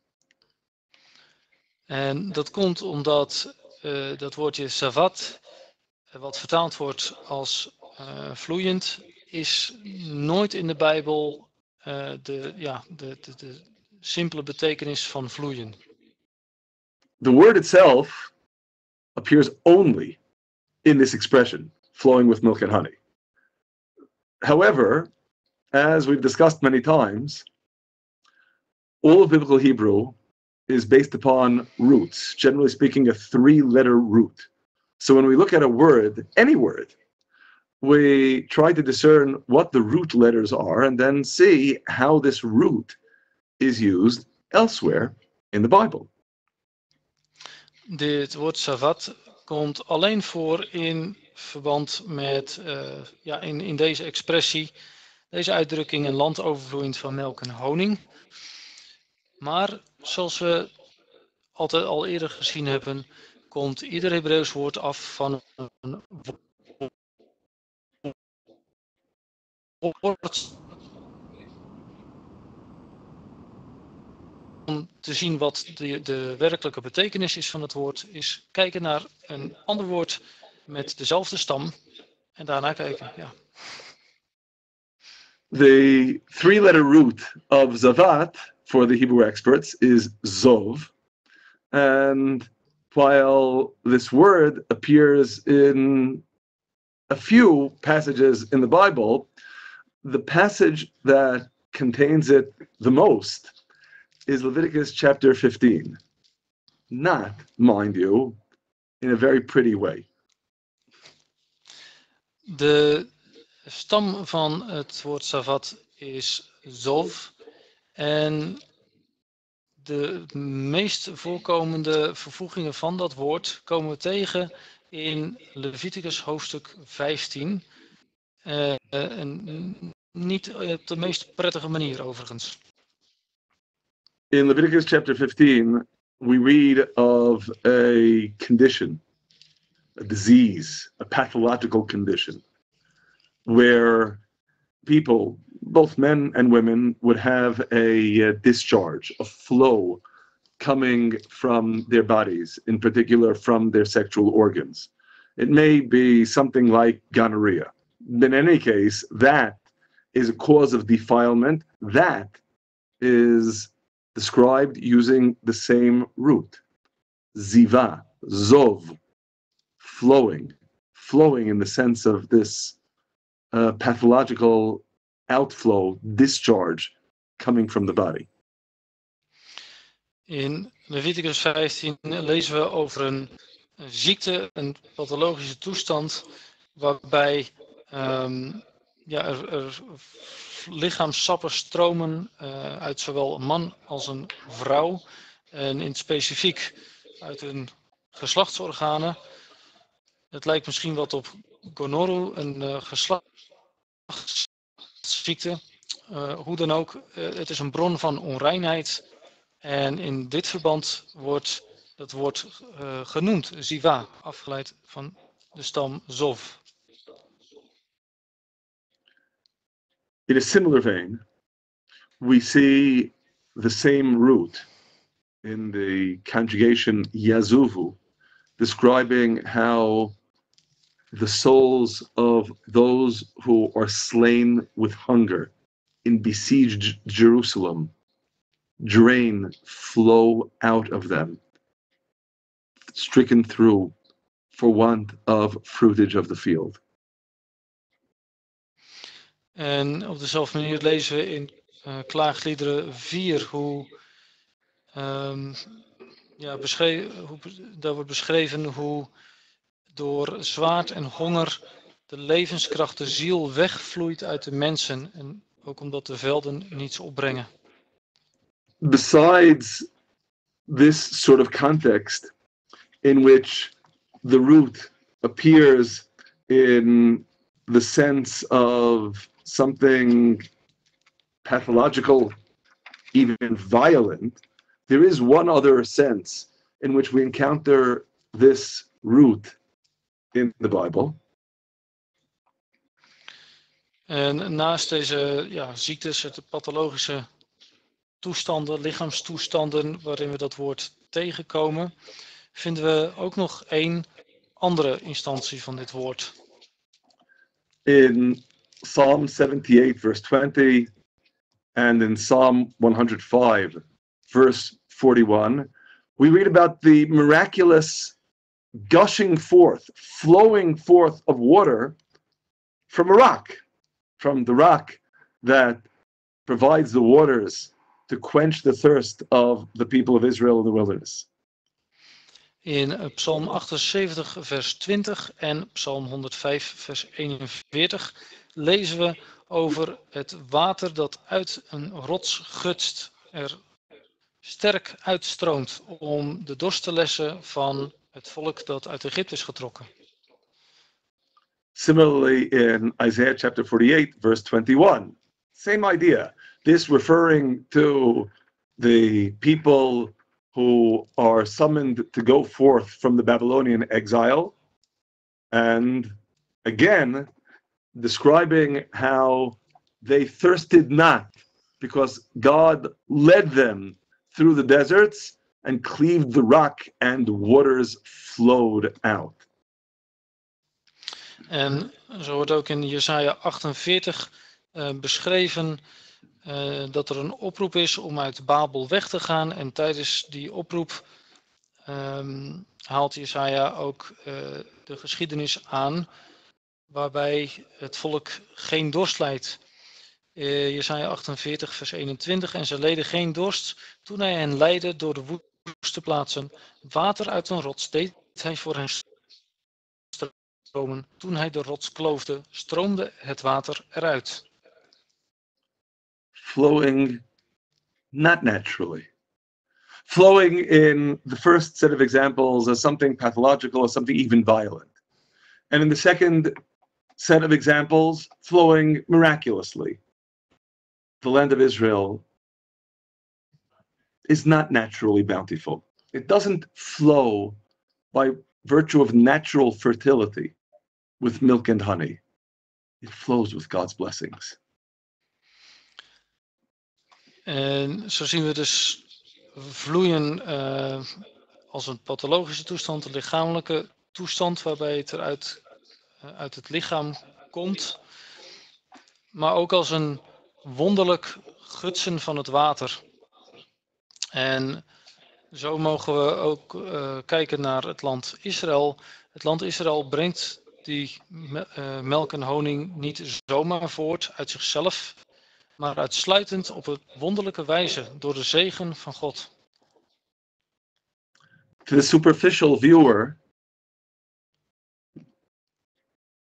En dat komt omdat uh, dat woordje zavat, wat vertaald wordt als uh, vloeiend, is nooit in de Bijbel uh, de, ja, de, de, de simpele betekenis van vloeien. The word itself appears only in this expression, flowing with milk and honey. However, as we've discussed many times, all of biblical Hebrew is based upon roots, generally speaking, a three-letter root. So when we look at a word, any word, we try to discern what the root letters are and then see how this root is used elsewhere in the Bible. Dit woord zavat komt alleen voor in verband met, uh, ja, in, in deze expressie, deze uitdrukking, een land overvloeiend van melk en honing. Maar zoals we altijd al eerder gezien hebben, komt ieder Hebreeuws woord af van een woord. Om te zien wat de, de werkelijke betekenis is van het woord, is kijken naar een ander woord met dezelfde stam en daarna kijken. Ja. The three-letter root of Zavat for the Hebrew experts is Zov. And while this word appears in a few passages in the Bible, the passage that contains it the most is Leviticus chapter fifteen. Not, mind you, in a very pretty way. De stam van het woord Zavat is Zov. En de meest voorkomende vervoegingen van dat woord komen we tegen in Leviticus hoofdstuk vijftien. Uh, en niet op de meest prettige manier overigens. In Leviticus chapter fifteen, we read of a condition, a disease, a pathological condition, where people, both men and women, would have a uh, discharge, a flow coming from their bodies, in particular from their sexual organs. It may be something like gonorrhea. In any case, that is a cause of defilement. That is described using the same root. Ziva, zov, flowing, flowing in the sense of this uh, pathological outflow, discharge coming from the body. In Leviticus vijftien lezen we over een een ziekte, een pathologische toestand, waarbij um, ja, er, er lichaamssappen stromen uh, uit zowel een man als een vrouw. En in het specifiek uit hun geslachtsorganen. Het lijkt misschien wat op gonorrhoe, een uh, geslachtsziekte. Uh, hoe dan ook, uh, het is een bron van onreinheid. En in dit verband wordt dat woord uh, genoemd, ziva, afgeleid van de stam zov. In a similar vein, we see the same root in the conjugation yazuvu, describing how the souls of those who are slain with hunger in besieged Jerusalem drain, flow out of them, stricken through for want of fruitage of the field. En op dezelfde manier lezen we in uh, Klaagliederen vier hoe, um, ja, beschreven, hoe daar wordt beschreven hoe door zwaard en honger de levenskracht, de ziel wegvloeit uit de mensen. En ook omdat de velden niets opbrengen. Besides this sort of context in which the root appears in the sense of something pathological, even violent, there is one other sense in which we encounter this root in the Bible. En naast deze ja, ziektes, de pathologische toestanden, lichaamstoestanden waarin we dat woord tegenkomen, vinden we ook nog één andere instantie van dit woord. In Psalm seventy-eight verse twenty and in Psalm one oh five verse forty-one, we read about the miraculous gushing forth, flowing forth of water from a rock, from the rock that provides the waters to quench the thirst of the people of Israel in the wilderness. In Psalm achtenzeventig vers twintig en Psalm honderdvijf vers eenenveertig lezen we over het water dat uit een rots gutst, er sterk uitstroomt om de dorst te lessen van het volk dat uit Egypte is getrokken. Similarly, in Isaiah chapter forty-eight, verse twenty-one, same idea. This referring to the people who are summoned to go forth from the Babylonian exile, and again, describing how they thirsted not, because God led them through the deserts and cleaved the rock, and waters flowed out. En zo wordt ook in Jesaja achtenveertig uh, beschreven uh, dat er een oproep is om uit Babel weg te gaan. En tijdens die oproep um, haalt Jesaja ook uh, de geschiedenis aan waarbij het volk geen dorst lijdt. Uh, Jesaja achtenveertig vers eenentwintig. En ze leden geen dorst toen hij hen leidde door de woeste plaatsen. Water uit een rots deed hij voor hen stromen. Toen hij de rots kloofde, stroomde het water eruit. Flowing not naturally. Flowing in the first set of examples as something pathological, as something even violent. And in the second set of examples, flowing miraculously. The land of Israel is not naturally bountiful. It doesn't flow by virtue of natural fertility with milk and honey. It flows with God's blessings. En zo zien we dus vloeien uh, als een pathologische toestand, een lichamelijke toestand waarbij het eruit uh, uit het lichaam komt, maar ook als een wonderlijk gutsen van het water. En zo mogen we ook uh, kijken naar het land Israël. Het land Israël brengt die me- uh, melk en honing niet zomaar voort uit zichzelf, maar uitsluitend op een wonderlijke wijze door de zegen van God. To the superficial viewer,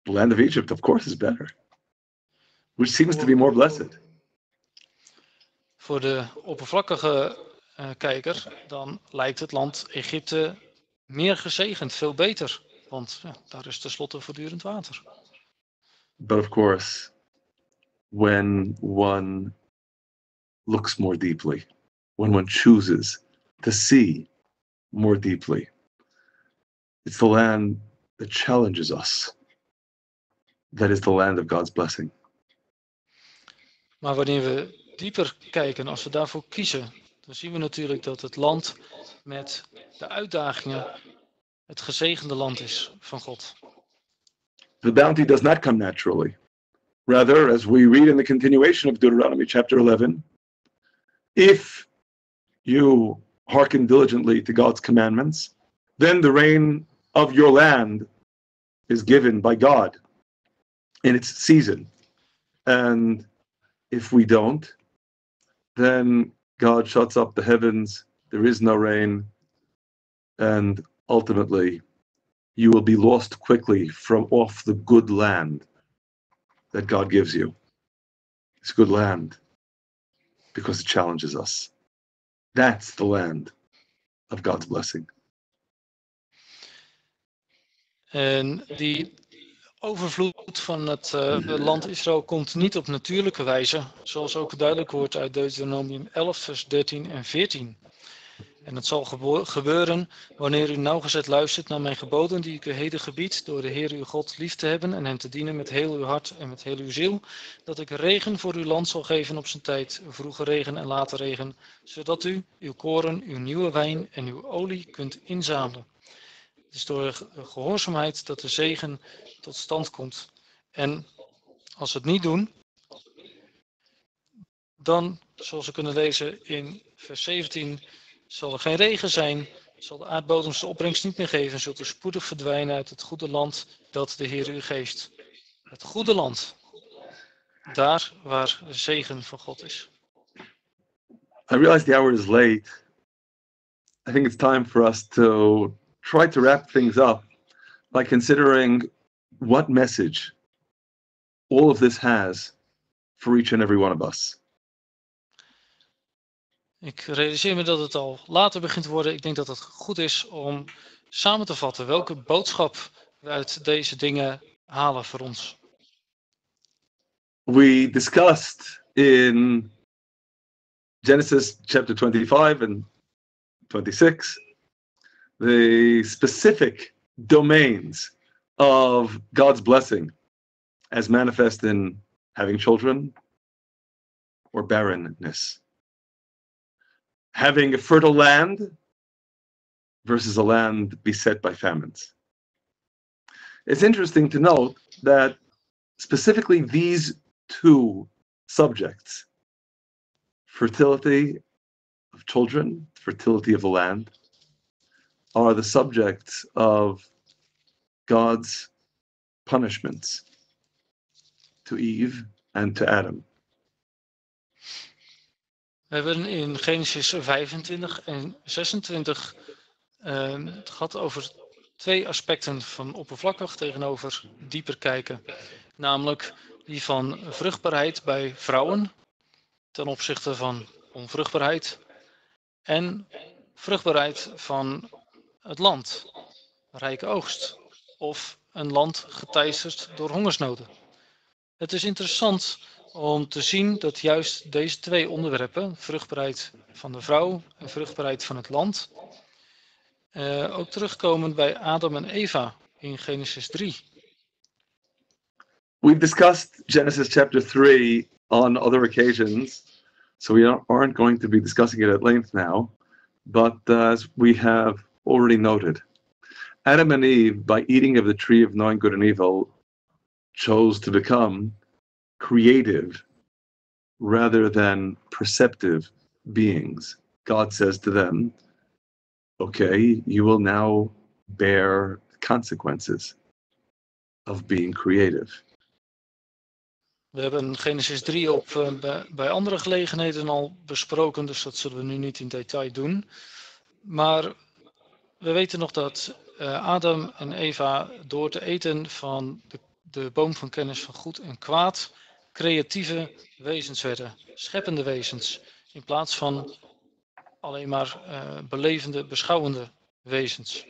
The land of Egypt, of course, is better. Which seems to be more blessed. Voor de oppervlakkige uh, kijker, dan lijkt het land Egypte meer gezegend, veel beter. Want ja, daar is tenslotte voortdurend water. But of course, when one looks more deeply, when one chooses to see more deeply, it's the land that challenges us. That is the land of God's blessing. Maar wanneer we dieper kijken, als we daarvoor kiezen, dan zien we natuurlijk dat het land met de uitdagingen het gezegende land is van God. The bounty does not come naturally. Rather, as we read in the continuation of Deuteronomy chapter eleven, if you hearken diligently to God's commandments, then the rain of your land is given by God in its season. And if we don't, then God shuts up the heavens, there is no rain, and ultimately you will be lost quickly from off the good land that God gives you. It's good land because it challenges us. That's the land of God's blessing. En die overvloed van het uh, land Israël komt niet op natuurlijke wijze, zoals ook duidelijk wordt uit Deuteronomium elf, vers dertien en veertien. En het zal gebo- gebeuren wanneer u nauwgezet luistert naar mijn geboden die ik u heden gebied, door de Heer uw God lief te hebben en hem te dienen met heel uw hart en met heel uw ziel, dat ik regen voor uw land zal geven op zijn tijd, vroege regen en late regen, zodat u uw koren, uw nieuwe wijn en uw olie kunt inzamelen. Het is door gehoorzaamheid dat de zegen tot stand komt. En als we het niet doen, dan, zoals we kunnen lezen in vers zeventien, zal er geen regen zijn, zal de aardbodem zijn opbrengst niet meer geven, zult u spoedig verdwijnen uit het goede land dat de Heer u geeft. Het goede land, daar waar de zegen van God is. I realize the hour is late. I think it's time for us to try to wrap things up by considering what message all of this has for each and every one of us. Ik realiseer me dat het al later begint te worden. Ik denk dat het goed is om samen te vatten welke boodschap we uit deze dingen halen voor ons. We discussed in Genesis chapter twenty-five and twenty-six the specific domains of God's blessing as manifest in having children or barrenness. Having a fertile land versus a land beset by famines. It's interesting to note that specifically these two subjects, fertility of children, fertility of the land, are the subjects of God's punishments to Eve and to Adam. We hebben in Genesis vijfentwintig en zesentwintig uh, het gehad over twee aspecten van oppervlakkig tegenover dieper kijken. Namelijk die van vruchtbaarheid bij vrouwen ten opzichte van onvruchtbaarheid en vruchtbaarheid van het land, rijke oogst, of een land geteisterd door hongersnoden. Het is interessant om te zien dat juist deze twee onderwerpen, vruchtbaarheid van de vrouw en vruchtbaarheid van het land, uh, ook terugkomen bij Adam en Eva in Genesis drie. We've discussed Genesis chapter three on other occasions, so we aren't going to be discussing it at length now, but uh, as we have already noted, Adam and Eve, by eating of the tree of knowing good and evil, chose to become creative rather than perceptive beings. God says to them, okay, you will now bear consequences of being creative. We hebben Genesis drie op, uh, bij, bij andere gelegenheden al besproken, dus dat zullen we nu niet in detail doen. Maar we weten nog dat uh, Adam en Eva door te eten van de de boom van kennis van goed en kwaad creatieve wezens werden, scheppende wezens, in plaats van alleen maar uh, belevende, beschouwende wezens.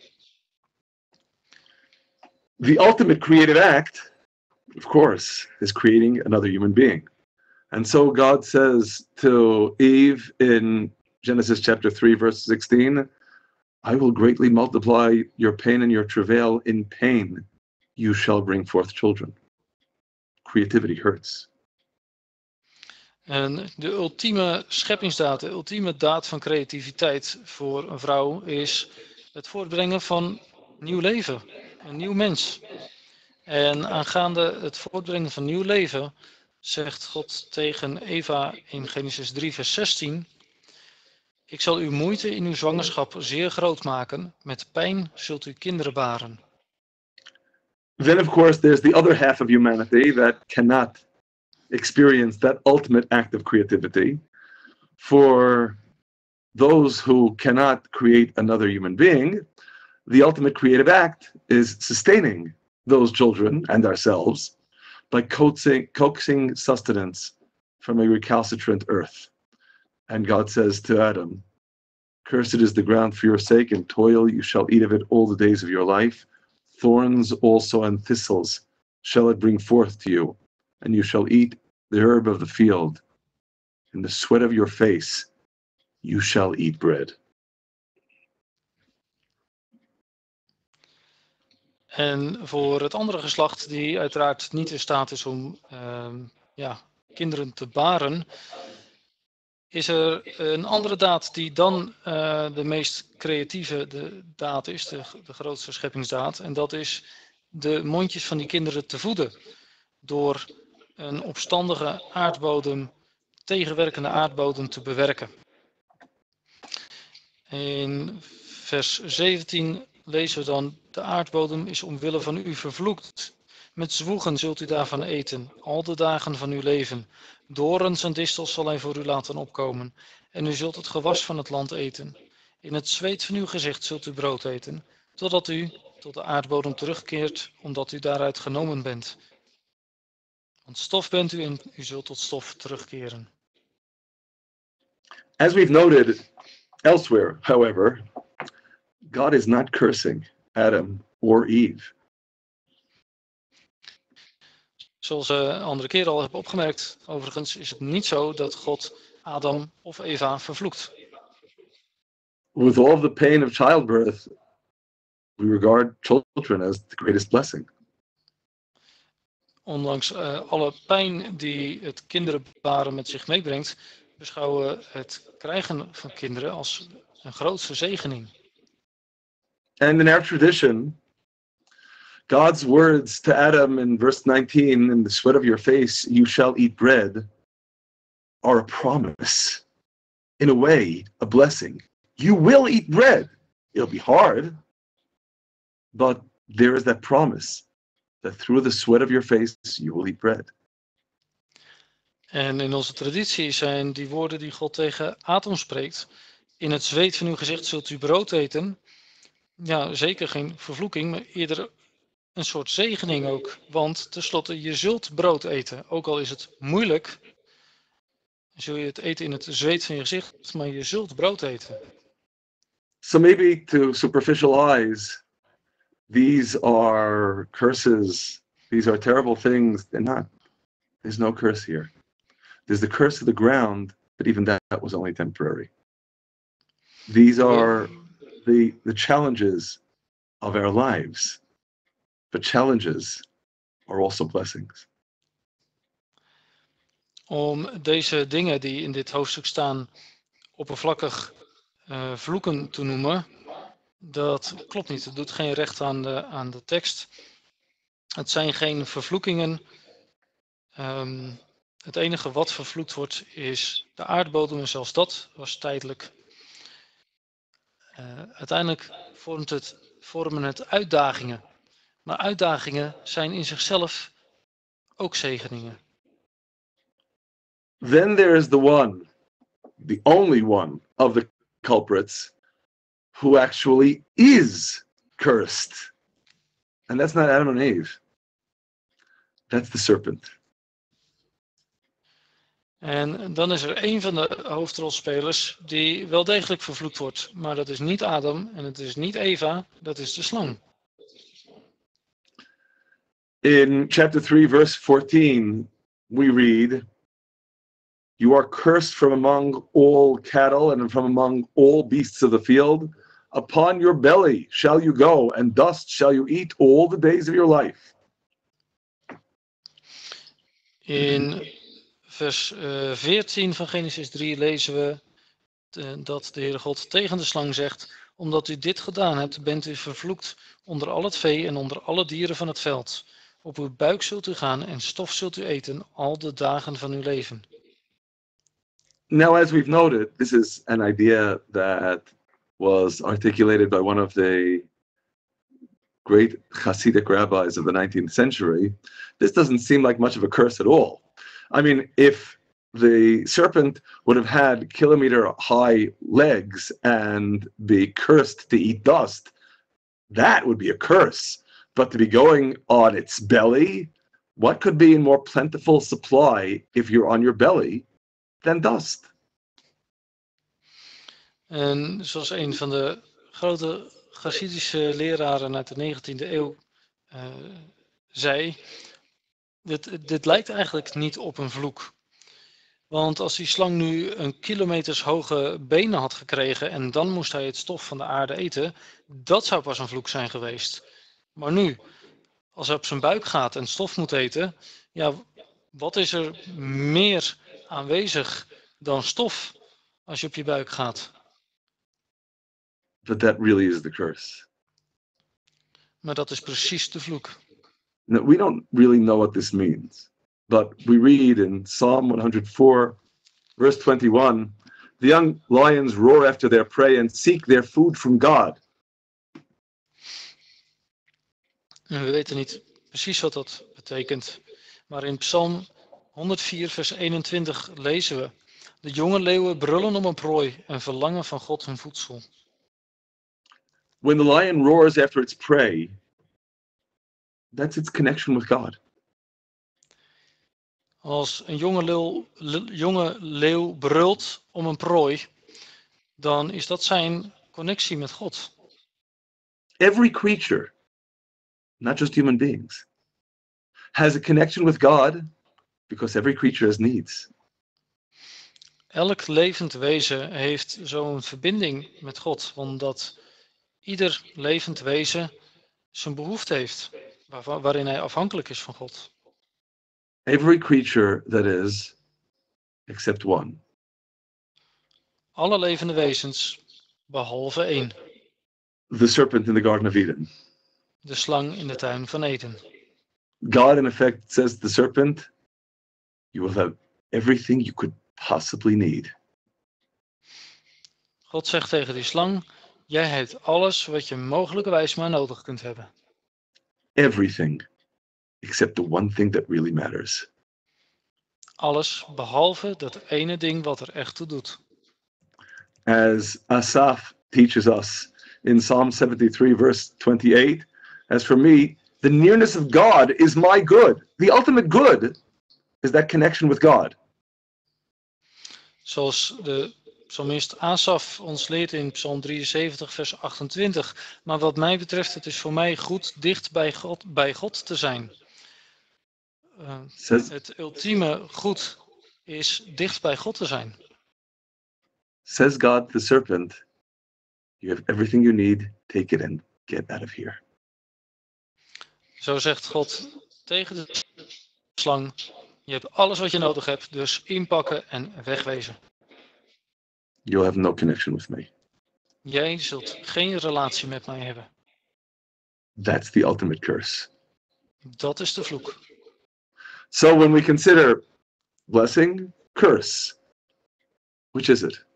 The ultimate creative act, of course, is creating another human being. And so God says to Eve in Genesis chapter three, verse sixteen, I will greatly multiply your pain and your travail. In pain you shall bring forth children. Creativity hurts. En de ultieme scheppingsdaad, de ultieme daad van creativiteit voor een vrouw is het voortbrengen van nieuw leven, een nieuw mens. En aangaande het voortbrengen van nieuw leven zegt God tegen Eva in Genesis drie vers zestien, ik zal uw moeite in uw zwangerschap zeer groot maken, met pijn zult u kinderen baren. Then of course there's the other half of humanity that cannot experience that ultimate act of creativity. For those who cannot create another human being, the ultimate creative act is sustaining those children and ourselves by coaxing, coaxing sustenance from a recalcitrant earth. And God says to Adam, cursed is the ground for your sake, and toil you shall eat of it all the days of your life. Thorns also and thistles shall it bring forth to you, and you shall eat the herb of the field. In the sweat of your face you shall eat bread. En voor het andere geslacht, die uiteraard niet in staat is om uh, ja, kinderen te baren, is er een andere daad die dan uh, de meest creatieve de daad is, de, de grootste scheppingsdaad. En dat is de mondjes van die kinderen te voeden. Door een opstandige aardbodem, tegenwerkende aardbodem te bewerken. In vers zeventien lezen we dan, de aardbodem is omwille van u vervloekt. Met zwoegen zult u daarvan eten, al de dagen van uw leven. Dorens en distels zal hij voor u laten opkomen. En u zult het gewas van het land eten. In het zweet van uw gezicht zult u brood eten, totdat u tot de aardbodem terugkeert, omdat u daaruit genomen bent. Want stof bent u en u zult tot stof terugkeren. As we've noted elsewhere, however, God is not cursing Adam or Eve. Zoals we uh, andere keren al hebben opgemerkt, overigens is het niet zo dat God Adam of Eva vervloekt. With all the pain of childbirth, we regard children as the greatest blessing. Ondanks uh, alle pijn die het kinderen baren met zich meebrengt, beschouwen we het krijgen van kinderen als een grootste zegening. And in our tradition, God's words to Adam in verse nineteen, in the sweat of your face you shall eat bread, are a promise. In a way, a blessing. You will eat bread. It'll be hard, but there is that promise that through the sweat of your face you will eat bread. En in onze traditie zijn die woorden die God tegen Adam spreekt, in het zweet van uw gezicht zult u brood eten. Ja, zeker geen vervloeking, maar eerder een soort zegening ook. Want tenslotte, je zult brood eten. Ook al is het moeilijk, zul je het eten in het zweet van je gezicht, maar je zult brood eten. So maybe to superficial eyes, these are curses, these are terrible things. They're not. There's no curse here. There's the curse of the ground, but even that, that was only temporary. These are the, the challenges of our lives. But challenges are also blessings. Om deze dingen die in dit hoofdstuk staan oppervlakkig uh, vloeken te noemen, dat klopt niet. Het doet geen recht aan de, aan de tekst. Het zijn geen vervloekingen. Um, het enige wat vervloekt wordt is de aardbodem en zelfs dat was tijdelijk. Uh, uiteindelijk vormt het, vormen het uitdagingen. Maar uitdagingen zijn in zichzelf ook zegeningen. Then there is the one, the only one of the culprits who actually is cursed. And that's not Adam and Eve. That's the serpent. En dan is er een van de hoofdrolspelers die wel degelijk vervloekt wordt. Maar dat is niet Adam en het is niet Eva, dat is de slang. In chapter three, verse fourteen, we read, "You are cursed from among all cattle and from among all beasts of the field. Upon your belly shall you go, and dust shall you eat all the days of your life." In vers uh, veertien van Genesis drie lezen we de, dat de Heere God tegen de slang zegt: omdat u dit gedaan hebt, bent u vervloekt onder al het vee en onder alle dieren van het veld. Op uw buik zult u gaan en stof zult u eten al de dagen van uw leven. Now, as we've noted, this is an idea that was articulated by one of the great Hasidic rabbis of the nineteenth century. This doesn't seem like much of a curse at all. I mean, if the serpent would have had kilometer high legs and be cursed to eat dust, that would be a curse. But to be going on its belly, what could be in more plentiful supply if you're on your belly than dust? En zoals een van de grote Chassidische leraren uit de negentiende eeuw uh, zei, dit, dit lijkt eigenlijk niet op een vloek. Want als die slang nu een kilometers hoge benen had gekregen en dan moest hij het stof van de aarde eten, dat zou pas een vloek zijn geweest. Maar nu, als hij op zijn buik gaat en stof moet eten, ja, wat is er meer aanwezig dan stof als je op je buik gaat? But that really is the curse. Maar dat is precies de vloek. Now, we don't really know what this means, but we read in Psalm one hundred four, verse twenty-one, "The young lions roar after their prey and seek their food from God." En we weten niet precies wat dat betekent, maar in Psalm honderdvier, vers eenentwintig lezen we: de jonge leeuwen brullen om een prooi en verlangen van God hun voedsel. When the lion roars after its prey, that's its connection with God. Als een jonge leeuw, le, jonge leeuw brult om een prooi, dan is dat zijn connectie met God. Every creature, not just human beings, has a connection with God because every creature has needs. Elk levend wezen heeft zo'n verbinding met God, omdat ieder levend wezen zijn behoefte heeft, waar, waarin hij afhankelijk is van God. Every creature that is, except one. Alle levende wezens, behalve één. The serpent in the Garden of Eden. De slang in de tuin van Eden. God, in effect, says to the serpent, you will have everything you could possibly need. God zegt tegen die slang: jij hebt alles wat je mogelijkerwijs maar nodig kunt hebben. Everything, except the one thing that really matters. Alles behalve dat ene ding wat er echt toe doet. As Asaph teaches us in Psalm seventy-three, verse twenty-eight, as for me, the nearness of God is my good. The ultimate good is that connection with God. Zoals de psalmist Asaf ons leert in Psalm drieënzeventig, vers achtentwintig. Maar wat mij betreft, het is voor mij goed dicht bij God, bij God te zijn. Uh, says, het ultieme goed is dicht bij God te zijn. Says God to the serpent, you have everything you need, take it and get out of here. Zo zegt God tegen de slang: je hebt alles wat je nodig hebt, dus inpakken en wegwezen. You'll have no connection with me. Jij zult geen relatie met mij hebben. That's the ultimate curse. Dat is de vloek. So when we consider blessing, curse, which is it?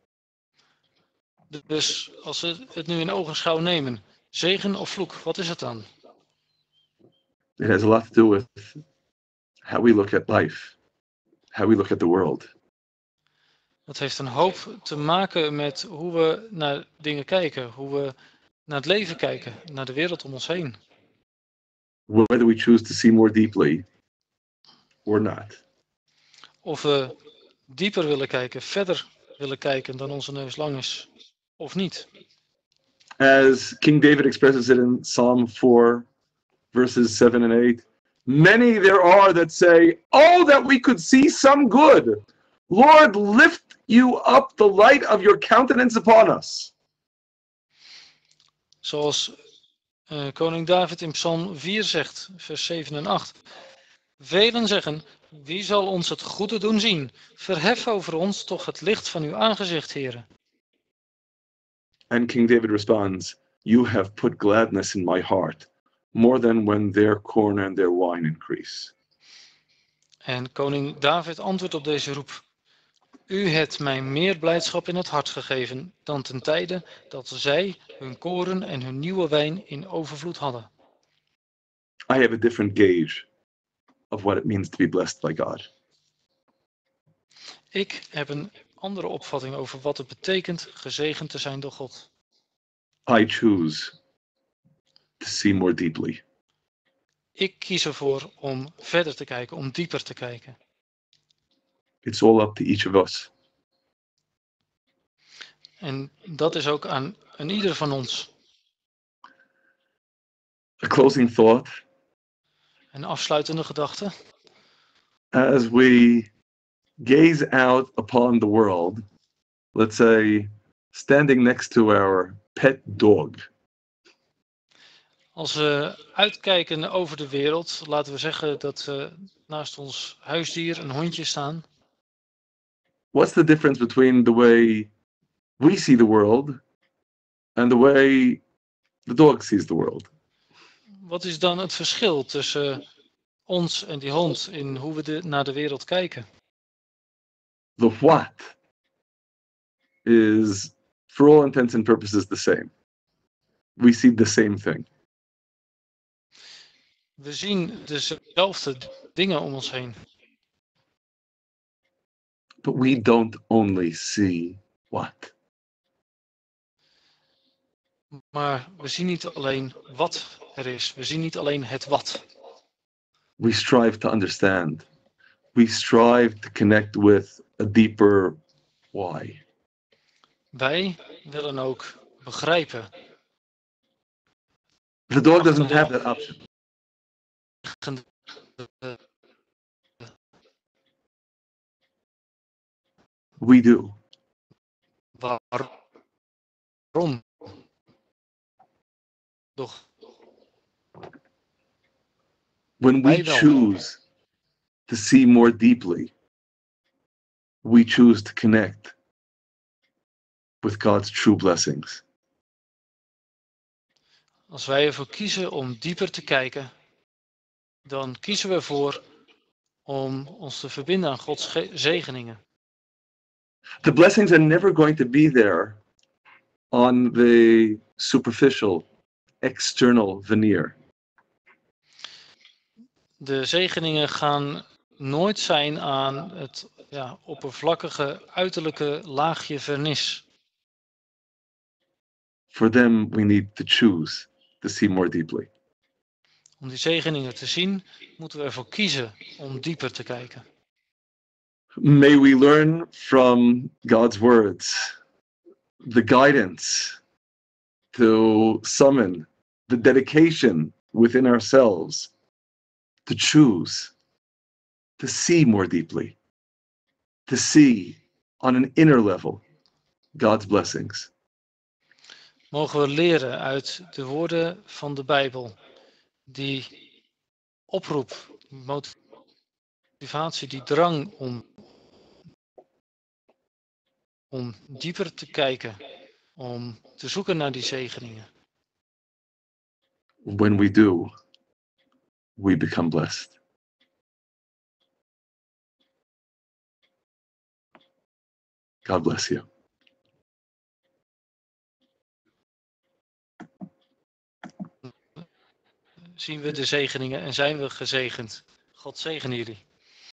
Dus als we het nu in ogenschouw nemen, zegen of vloek, wat is het dan? It has a lot to do with how we look at life, how we look at the world. Dat heeft een hoop te maken met hoe we naar dingen kijken, hoe we naar het leven kijken, naar de wereld om ons heen. Whether we choose to see more deeply or not. Of we dieper willen kijken, verder willen kijken dan onze neus lang is, of niet. As King David expresses it in Psalm four, verses seven and eight, many there are that say, oh, that we could see some good. Lord, lift you up the light of your countenance upon us. Zoals uh, koning David in Psalm vier zegt, vers zeven en acht. Velen zeggen, wie zal ons het goede doen zien? Verhef over ons toch het licht van uw aangezicht, Heere. And King David responds, you have put gladness in my heart, more than when their corn and their wine increase. En koning David antwoordt op deze roep. U hebt mij meer blijdschap in het hart gegeven dan ten tijde dat zij hun koren en hun nieuwe wijn in overvloed hadden. I have a different gauge of what it means to be blessed by God. Ik heb een andere opvatting over wat het betekent gezegend te zijn door God. I choose to see more deeply. Ik kies ervoor om verder te kijken, om dieper te kijken. It's all up to each of us. En dat is ook aan, aan ieder van ons. A closing thought. Een afsluitende gedachte. As we gaze out upon the world, let's say standing next to our pet dog. Als we uitkijken over de wereld, laten we zeggen dat we naast ons huisdier een hondje staan. What's the difference between the way we see the world and the way the dog sees the world? Wat is dan het verschil tussen ons en die hond in hoe we de, naar de wereld kijken? The what is, for all intents and purposes, the same. We see the same thing. We zien dezelfde dingen om ons heen. But we don't only see what. Maar we zien niet alleen wat er is. We zien niet alleen het wat. We strive to understand. We strive to connect with a deeper why. Wij willen ook begrijpen. The dog doesn't have that option. We do. Waarom? Doch. When we choose to see more deeply, we choose to connect with God's true blessings. Als wij ervoor kiezen om dieper te kijken, dan kiezen we ervoor om ons te verbinden aan Gods zegeningen. The blessings are never going to be there on the superficial, external veneer. De zegeningen gaan nooit zijn aan het ja, oppervlakkige, uiterlijke laagje vernis. For them, we need to choose to see more deeply. Om die zegeningen te zien, moeten we ervoor kiezen om dieper te kijken. May we learn from God's words the guidance to summon the dedication within ourselves to choose to see more deeply, to see on an inner level God's blessings. Mogen we leren uit de woorden van de Bijbel, die oproep, motivatie, die drang om, om dieper te kijken, om te zoeken naar die zegeningen. When we do, we become blessed. God bless you. Zien we de zegeningen en zijn we gezegend. God zegen jullie.